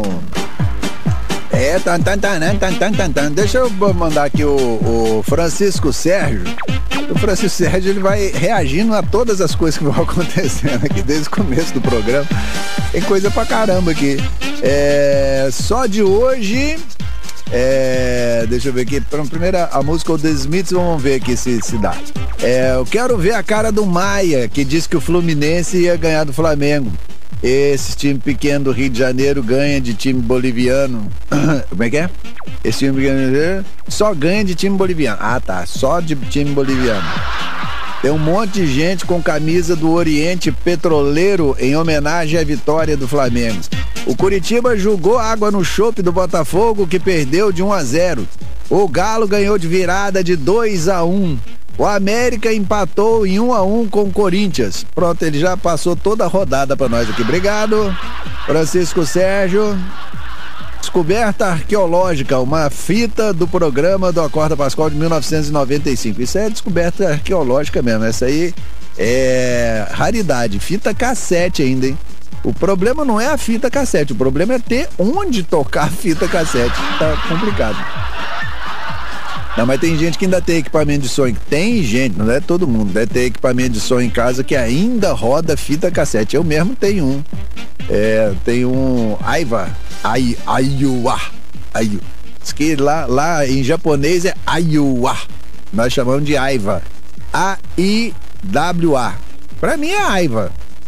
Deixa eu mandar aqui o Francisco Sérgio. O Francisco Sérgio, ele vai reagindo a todas as coisas que vão acontecendo aqui desde o começo do programa. Tem coisa pra caramba aqui. Só de hoje... deixa eu ver aqui. Primeiro a música The Smiths, vamos ver aqui se dá. Eu quero ver a cara do Maia, que disse que o Fluminense ia ganhar do Flamengo. Esse time pequeno do Rio de Janeiro ganha de time boliviano. Como é que é? Esse time pequeno só ganha de time boliviano. Ah, tá. Só de time boliviano. Tem um monte de gente com camisa do Oriente Petroleiro em homenagem à vitória do Flamengo. O Curitiba jogou água no chope do Botafogo, que perdeu de 1-0. O Galo ganhou de virada de 2-1. O América empatou em 1-1 com o Corinthians. Pronto, ele já passou toda a rodada pra nós aqui. Obrigado, Francisco Sérgio. Descoberta arqueológica, uma fita do programa do Acorda Pascoal de 1995. Isso é descoberta arqueológica mesmo. Essa aí é raridade. Fita cassete ainda, hein? O problema não é a fita cassete, o problema é ter onde tocar a fita cassete. Tá complicado. Não, mas tem gente que ainda tem equipamento de som. Tem gente, não é todo mundo, deve ter equipamento de som em casa que ainda roda fita cassete. Eu mesmo tenho um. Tenho um Aiwa. Aiwa. Diz que lá em japonês é Aiwa. Nós chamamos de Aiwa. A-I-W-A. Pra mim é Aiwa.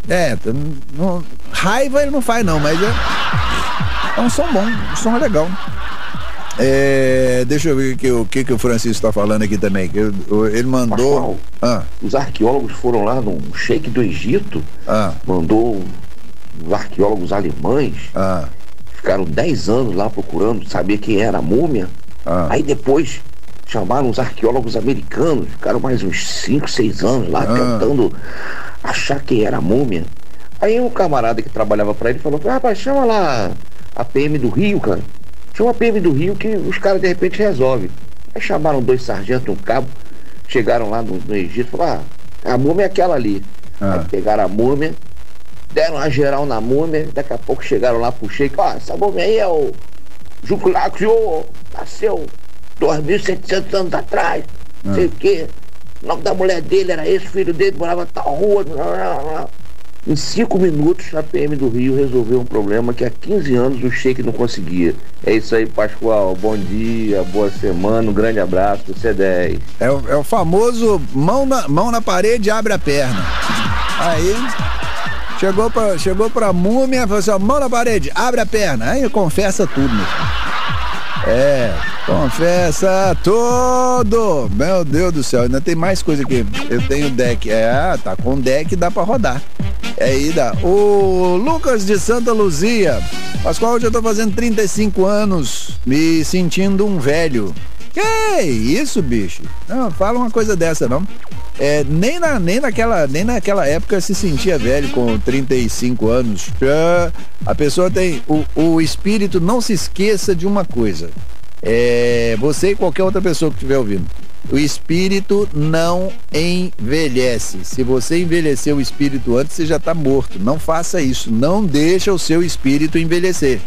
Raiva ele não faz não, mas é um som bom, um som legal. Deixa eu ver o que o Francisco está falando aqui também. Ele mandou. Os arqueólogos foram lá no Sheik do Egito. Mandou os arqueólogos alemães. Ficaram 10 anos lá procurando saber quem era a múmia. Aí depois chamaram os arqueólogos americanos. Ficaram mais uns 5, 6 anos lá tentando achar quem era a múmia. Aí um camarada que trabalhava para ele falou: rapaz, chama lá a PM do Rio, cara. Chama a PM do Rio que os caras de repente resolvem. Aí chamaram 2 sargentos e um cabo, chegaram lá no Egito e falaram: a múmia é aquela ali. Aí pegaram a múmia, deram uma geral na múmia, daqui a pouco chegaram lá pro Sheik: essa múmia aí é o Juculacio, nasceu 2.700 anos atrás, não sei o quê. O nome da mulher dele era esse, o filho dele morava em tal rua. Em 5 minutos a PM do Rio resolveu um problema que há 15 anos o Sheik não conseguia. É isso aí, Pascoal. Bom dia, boa semana, um grande abraço, você é 10. É o famoso mão na parede, abre a perna. Aí chegou pra múmia, falou assim: mão na parede, abre a perna. Aí confessa tudo, meu filho. Confessa tudo. Meu Deus do céu, ainda tem mais coisa aqui. Eu tenho deck. Tá com deck, dá pra rodar. Aí dá. O Lucas de Santa Luzia: Pascoal, hoje eu tô fazendo 35 anos, me sentindo um velho. Que isso, bicho? Não, fala uma coisa dessa, não. Nem naquela época se sentia velho com 35 anos. A pessoa tem... O espírito, não se esqueça de uma coisa. Você e qualquer outra pessoa que estiver ouvindo. O espírito não envelhece. Se você envelhecer o espírito antes, você já está morto. Não faça isso. Não deixa o seu espírito envelhecer.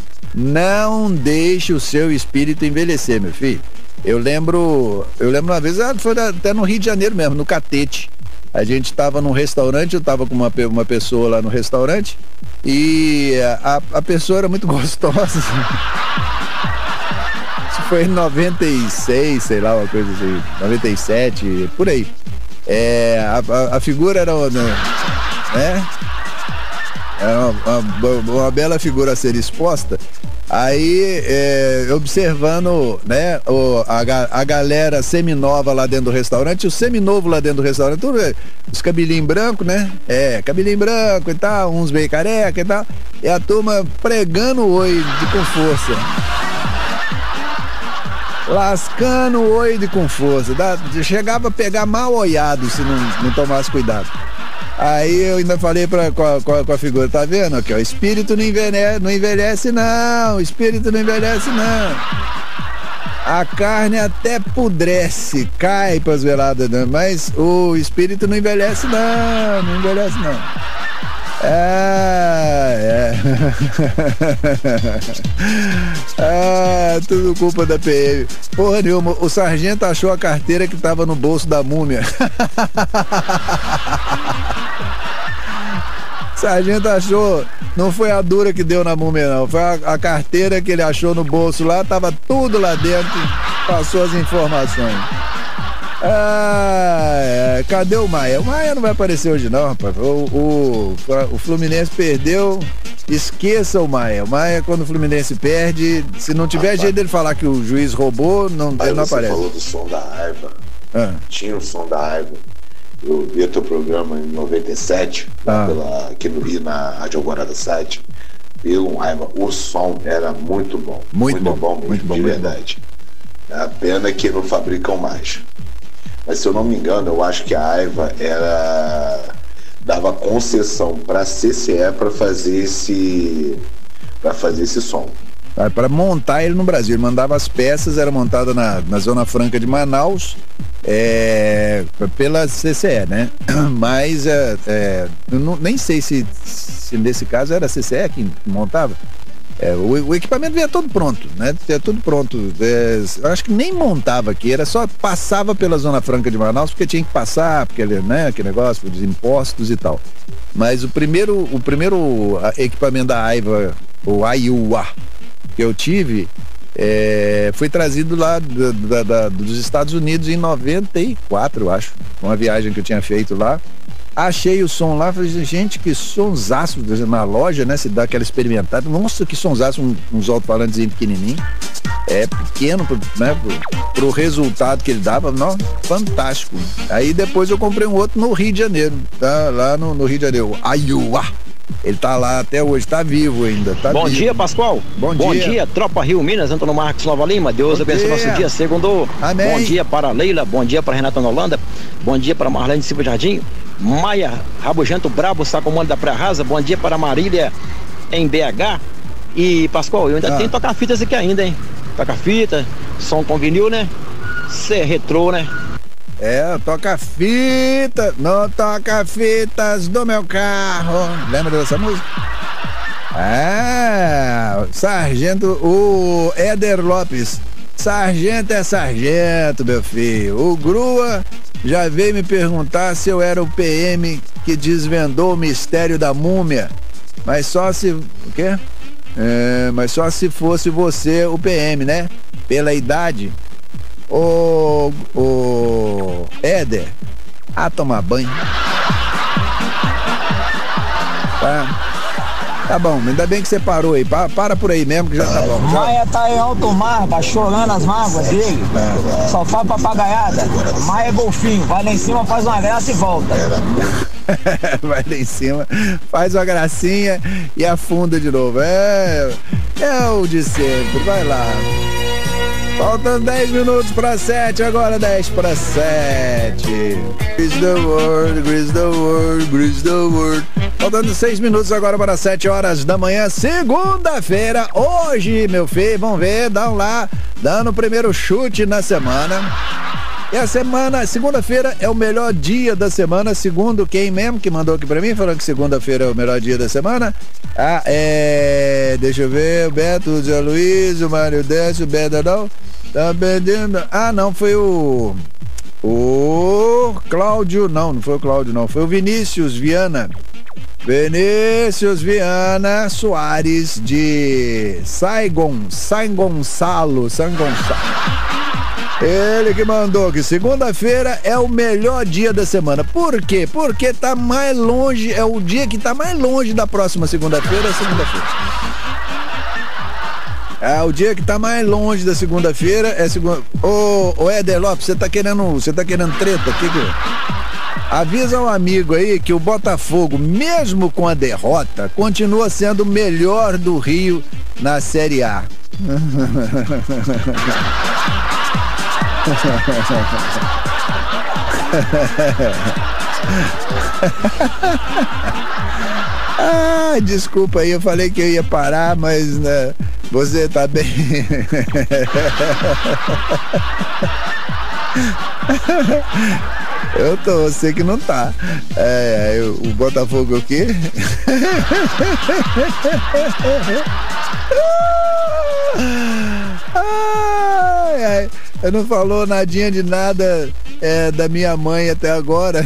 Não deixe o seu espírito envelhecer, meu filho. Eu lembro uma vez, foi até no Rio de Janeiro mesmo, no Catete. A gente estava num restaurante, eu estava com uma pessoa lá no restaurante e a pessoa era muito gostosa. Isso foi em 96, sei lá, uma coisa assim, 97, por aí. A figura era uma bela figura a ser exposta. Aí, observando, né, a galera seminova lá dentro do restaurante, o seminovo lá dentro do restaurante, tudo, os cabelinhos brancos, né? Cabelinho branco e tal, uns meio careca e tal. E a turma pregando o oi com força. Lascando o oi com força. Chegava a pegar mal olhado se não tomasse cuidado. Aí eu ainda falei com a figura, tá vendo aqui, ó, espírito não envelhece não, o espírito não envelhece não. A carne até pudrece, cai pras veladas, né? Mas o espírito não envelhece não. Tudo culpa da PM. Porra nenhuma, o sargento achou a carteira que tava no bolso da múmia. Sargento achou, não foi a dura que deu na múmia não, foi a carteira que ele achou no bolso lá, tava tudo lá dentro, passou as informações. Cadê o Maia? O Maia não vai aparecer hoje não, rapaz. O Fluminense perdeu, esqueça o Maia. O Maia, quando o Fluminense perde, se não tiver jeito dele falar que o juiz roubou, ele não aparece. Você falou do som da raiva. Tinha o som da raiva. Eu vi teu programa em 97, aqui no Rio, na Rádio Alvorada 7. Pelo raiva, o som era muito bom. Muito bom mesmo, muito bom, de verdade. É a pena que não fabricam mais. Mas se eu não me engano, eu acho que a Aiva dava concessão para a CCE para fazer esse som. Para montar ele no Brasil, ele mandava as peças, era montada na Zona Franca de Manaus, pela CCE, né? Mas eu nem sei se nesse caso era a CCE que montava. O equipamento vinha todo pronto, né? Vinha tudo pronto. Eu acho que nem montava aqui, era só passava pela Zona Franca de Manaus, porque tinha que passar, porque, né, aquele negócio dos impostos e tal. Mas o primeiro equipamento da Aiva, o Aiua, que eu tive, foi trazido lá dos Estados Unidos em 94, eu acho. Uma viagem que eu tinha feito lá. Achei o som lá, falei, gente, que sonsaço na loja, né? Se dá aquela experimentada. Nossa, que sonsaço, uns alto-falantes pequenininhos. Pequeno, né? Pro resultado que ele dava, não, fantástico. Aí depois eu comprei um outro no Rio de Janeiro, tá? Lá no Rio de Janeiro, Aiua. Ele tá lá até hoje, tá vivo ainda. Bom dia, Pascoal. Bom dia, Tropa Rio Minas, Antônio Marcos Nova Lima. Deus abençoe nosso dia, segundo. Amém. Bom dia para Leila, bom dia para Renata Holanda, bom dia para Marlene Silva Jardim, Maia Rabugento Brabo, Sacomando da Praia Rasa, bom dia para Marília em BH. E Pascoal, eu ainda tenho toca-fitas aqui ainda, hein? Toca-fita, som com vinil, né? Cê retrô, né? Toca fita, não toca fitas do meu carro. Lembra dessa música? Sargento, o Éder Lopes. Sargento é sargento, meu filho. O Grua já veio me perguntar se eu era o PM que desvendou o mistério da múmia. Mas só se... O quê? Mas só se fosse você o PM, né? Pela idade. Ô Éder, tomar banho. Tá bom, ainda bem que você parou aí. Para por aí mesmo que já tá bom. Maia tá em alto mar, tá chorando as mágoas dele. Só faz papagaiada. Maia é golfinho, vai lá em cima, faz uma graça e volta. Vai lá em cima, faz uma gracinha e afunda de novo. É o de sempre, vai lá. Faltam 10 minutos para 7, agora 10 para 7. Grease the world, grease the world, grease the world. Faltando 6 minutos agora para 7 horas da manhã, segunda-feira. Hoje, meu filho, vamos ver, dando o primeiro chute na semana. E a segunda-feira é o melhor dia da semana, segundo quem mesmo que mandou aqui pra mim, falando que segunda-feira é o melhor dia da semana. Deixa eu ver, o Beto, o Zé Luiz, o Mário Décio, o Bedadão. Tá perdendo. Não, foi o Cláudio, não foi o Cláudio, não, foi o Vinícius Viana Soares de San Gonçalo. Ele que mandou que segunda-feira é o melhor dia da semana. Por quê? Porque tá mais longe, é o dia que tá mais longe da próxima segunda-feira, o dia que tá mais longe da segunda-feira é segunda. Ô Éder Lopes, você tá querendo treta aqui? Avisa um amigo aí que o Botafogo, mesmo com a derrota, continua sendo o melhor do Rio na Série A. Desculpa aí, eu falei que eu ia parar, mas né, você tá bem. Eu tô, você que não tá. O Botafogo o quê? Eu não falou nadinha de nada da minha mãe até agora.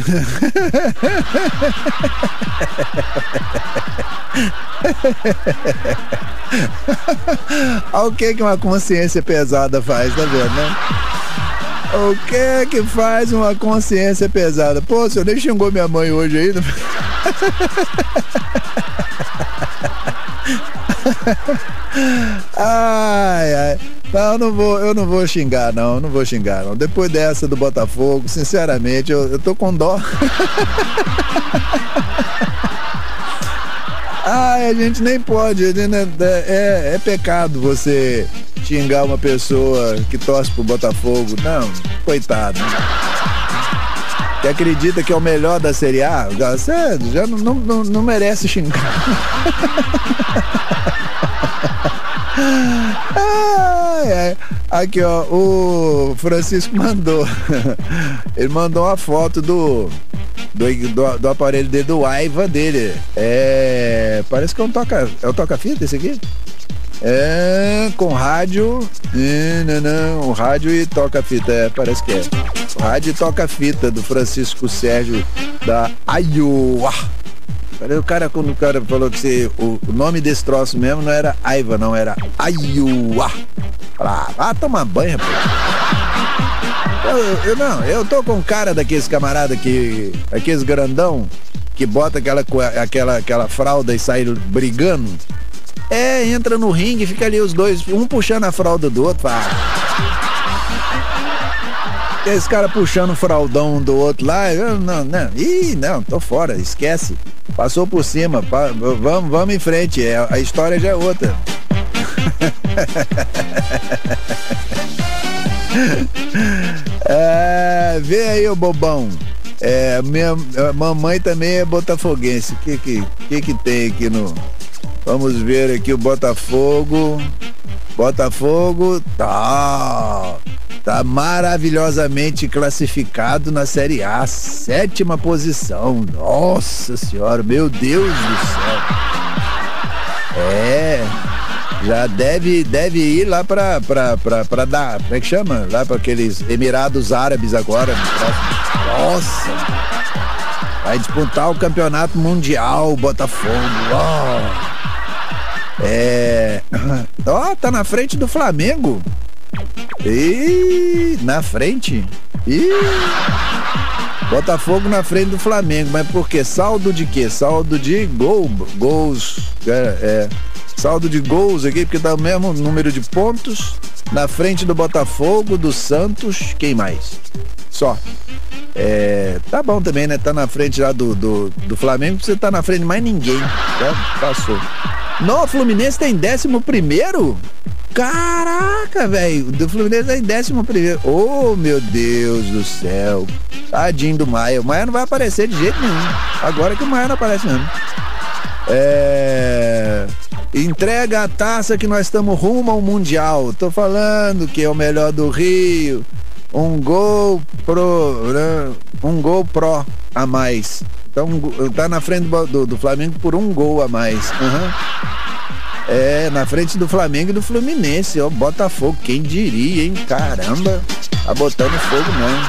Olha o que uma consciência pesada faz, tá vendo, né? O que faz uma consciência pesada? Pô, o senhor nem xingou minha mãe hoje ainda. Não, eu não vou xingar não. Depois dessa do Botafogo, sinceramente, eu tô com dó. A gente nem pode, é pecado você xingar uma pessoa que torce pro Botafogo. Não, coitado. Que acredita que é o melhor da Série A, você já não merece xingar. Aqui, ó, o Francisco mandou. Ele mandou uma foto do aparelho dele, do Aiva dele. Parece que é um toca-fita esse aqui? Com rádio. Não, rádio e toca-fita. Parece que é. Rádio e toca-fita do Francisco Sérgio da Iowa. Quando o cara falou que o nome desse troço mesmo não era Aiva, não, era Iowa. Vai tomar banho, rapaz. Eu tô com cara daqueles camarada aqueles grandão que bota aquela fralda e sai brigando. Entra no ringue e fica ali os dois, um puxando a fralda do outro. Esse cara puxando o fraldão do outro lá, não, tô fora, esquece. Passou por cima, vamos em frente, a história já é outra. Vê aí, ô bobão. Minha mamãe também é botafoguense. O que tem aqui no... Vamos ver aqui o Botafogo. Botafogo tá maravilhosamente classificado na Série A, 7ª posição. Nossa senhora, meu Deus do céu. Já deve ir lá pra dar, como é que chama? Lá pra aqueles Emirados Árabes agora. Nossa, vai disputar o campeonato mundial, Botafogo. Tá na frente do Flamengo. Na frente? Botafogo na frente do Flamengo, mas por quê? Saldo de quê? Saldo de gols. Saldo de gols aqui, porque dá o mesmo número de pontos. Na frente do Botafogo, do Santos, quem mais? Só. Tá bom também, né? Tá na frente lá do Flamengo, você tá na frente de mais ninguém. Passou. No, o Fluminense tá em 11º? Caraca, velho, do Fluminense tá em 11º. Oh, meu Deus do céu. Tadinho do Maia. O Maia não vai aparecer de jeito nenhum. Agora que o Maia não aparece mesmo. Entrega a taça que nós estamos rumo ao Mundial. Tô falando que é o melhor do Rio. Um gol pro a mais. Então tá na frente do Flamengo por um gol a mais. Na frente do Flamengo e do Fluminense, ó, Botafogo, quem diria, hein? Caramba, tá botando fogo mesmo.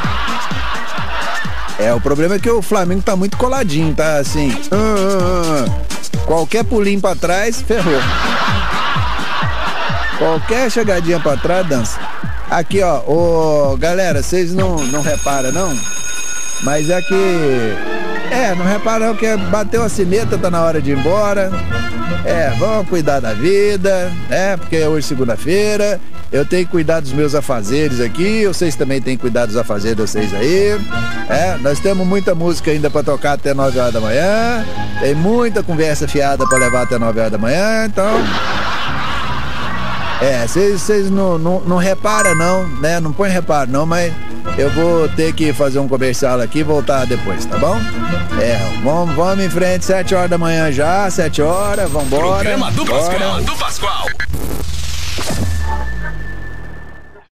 O problema é que o Flamengo tá muito coladinho, tá assim. Qualquer pulinho pra trás, ferrou. Qualquer chegadinha pra trás, dança. Aqui, ó, galera, vocês não reparam, não? Mas é que Não repara não, que bateu a sineta, tá na hora de ir embora. Vamos cuidar da vida, porque hoje é segunda-feira. Eu tenho que cuidar dos meus afazeres aqui, vocês também têm que cuidar dos afazeres de vocês aí. Nós temos muita música ainda pra tocar até 9 horas da manhã. Tem muita conversa fiada pra levar até 9 horas da manhã, então... Vocês não reparam não, né? Não põe reparo não, mas eu vou ter que fazer um comercial aqui e voltar depois, tá bom? Vamos em frente, 7 horas da manhã já, 7 horas, vambora. Programa do Pascoal.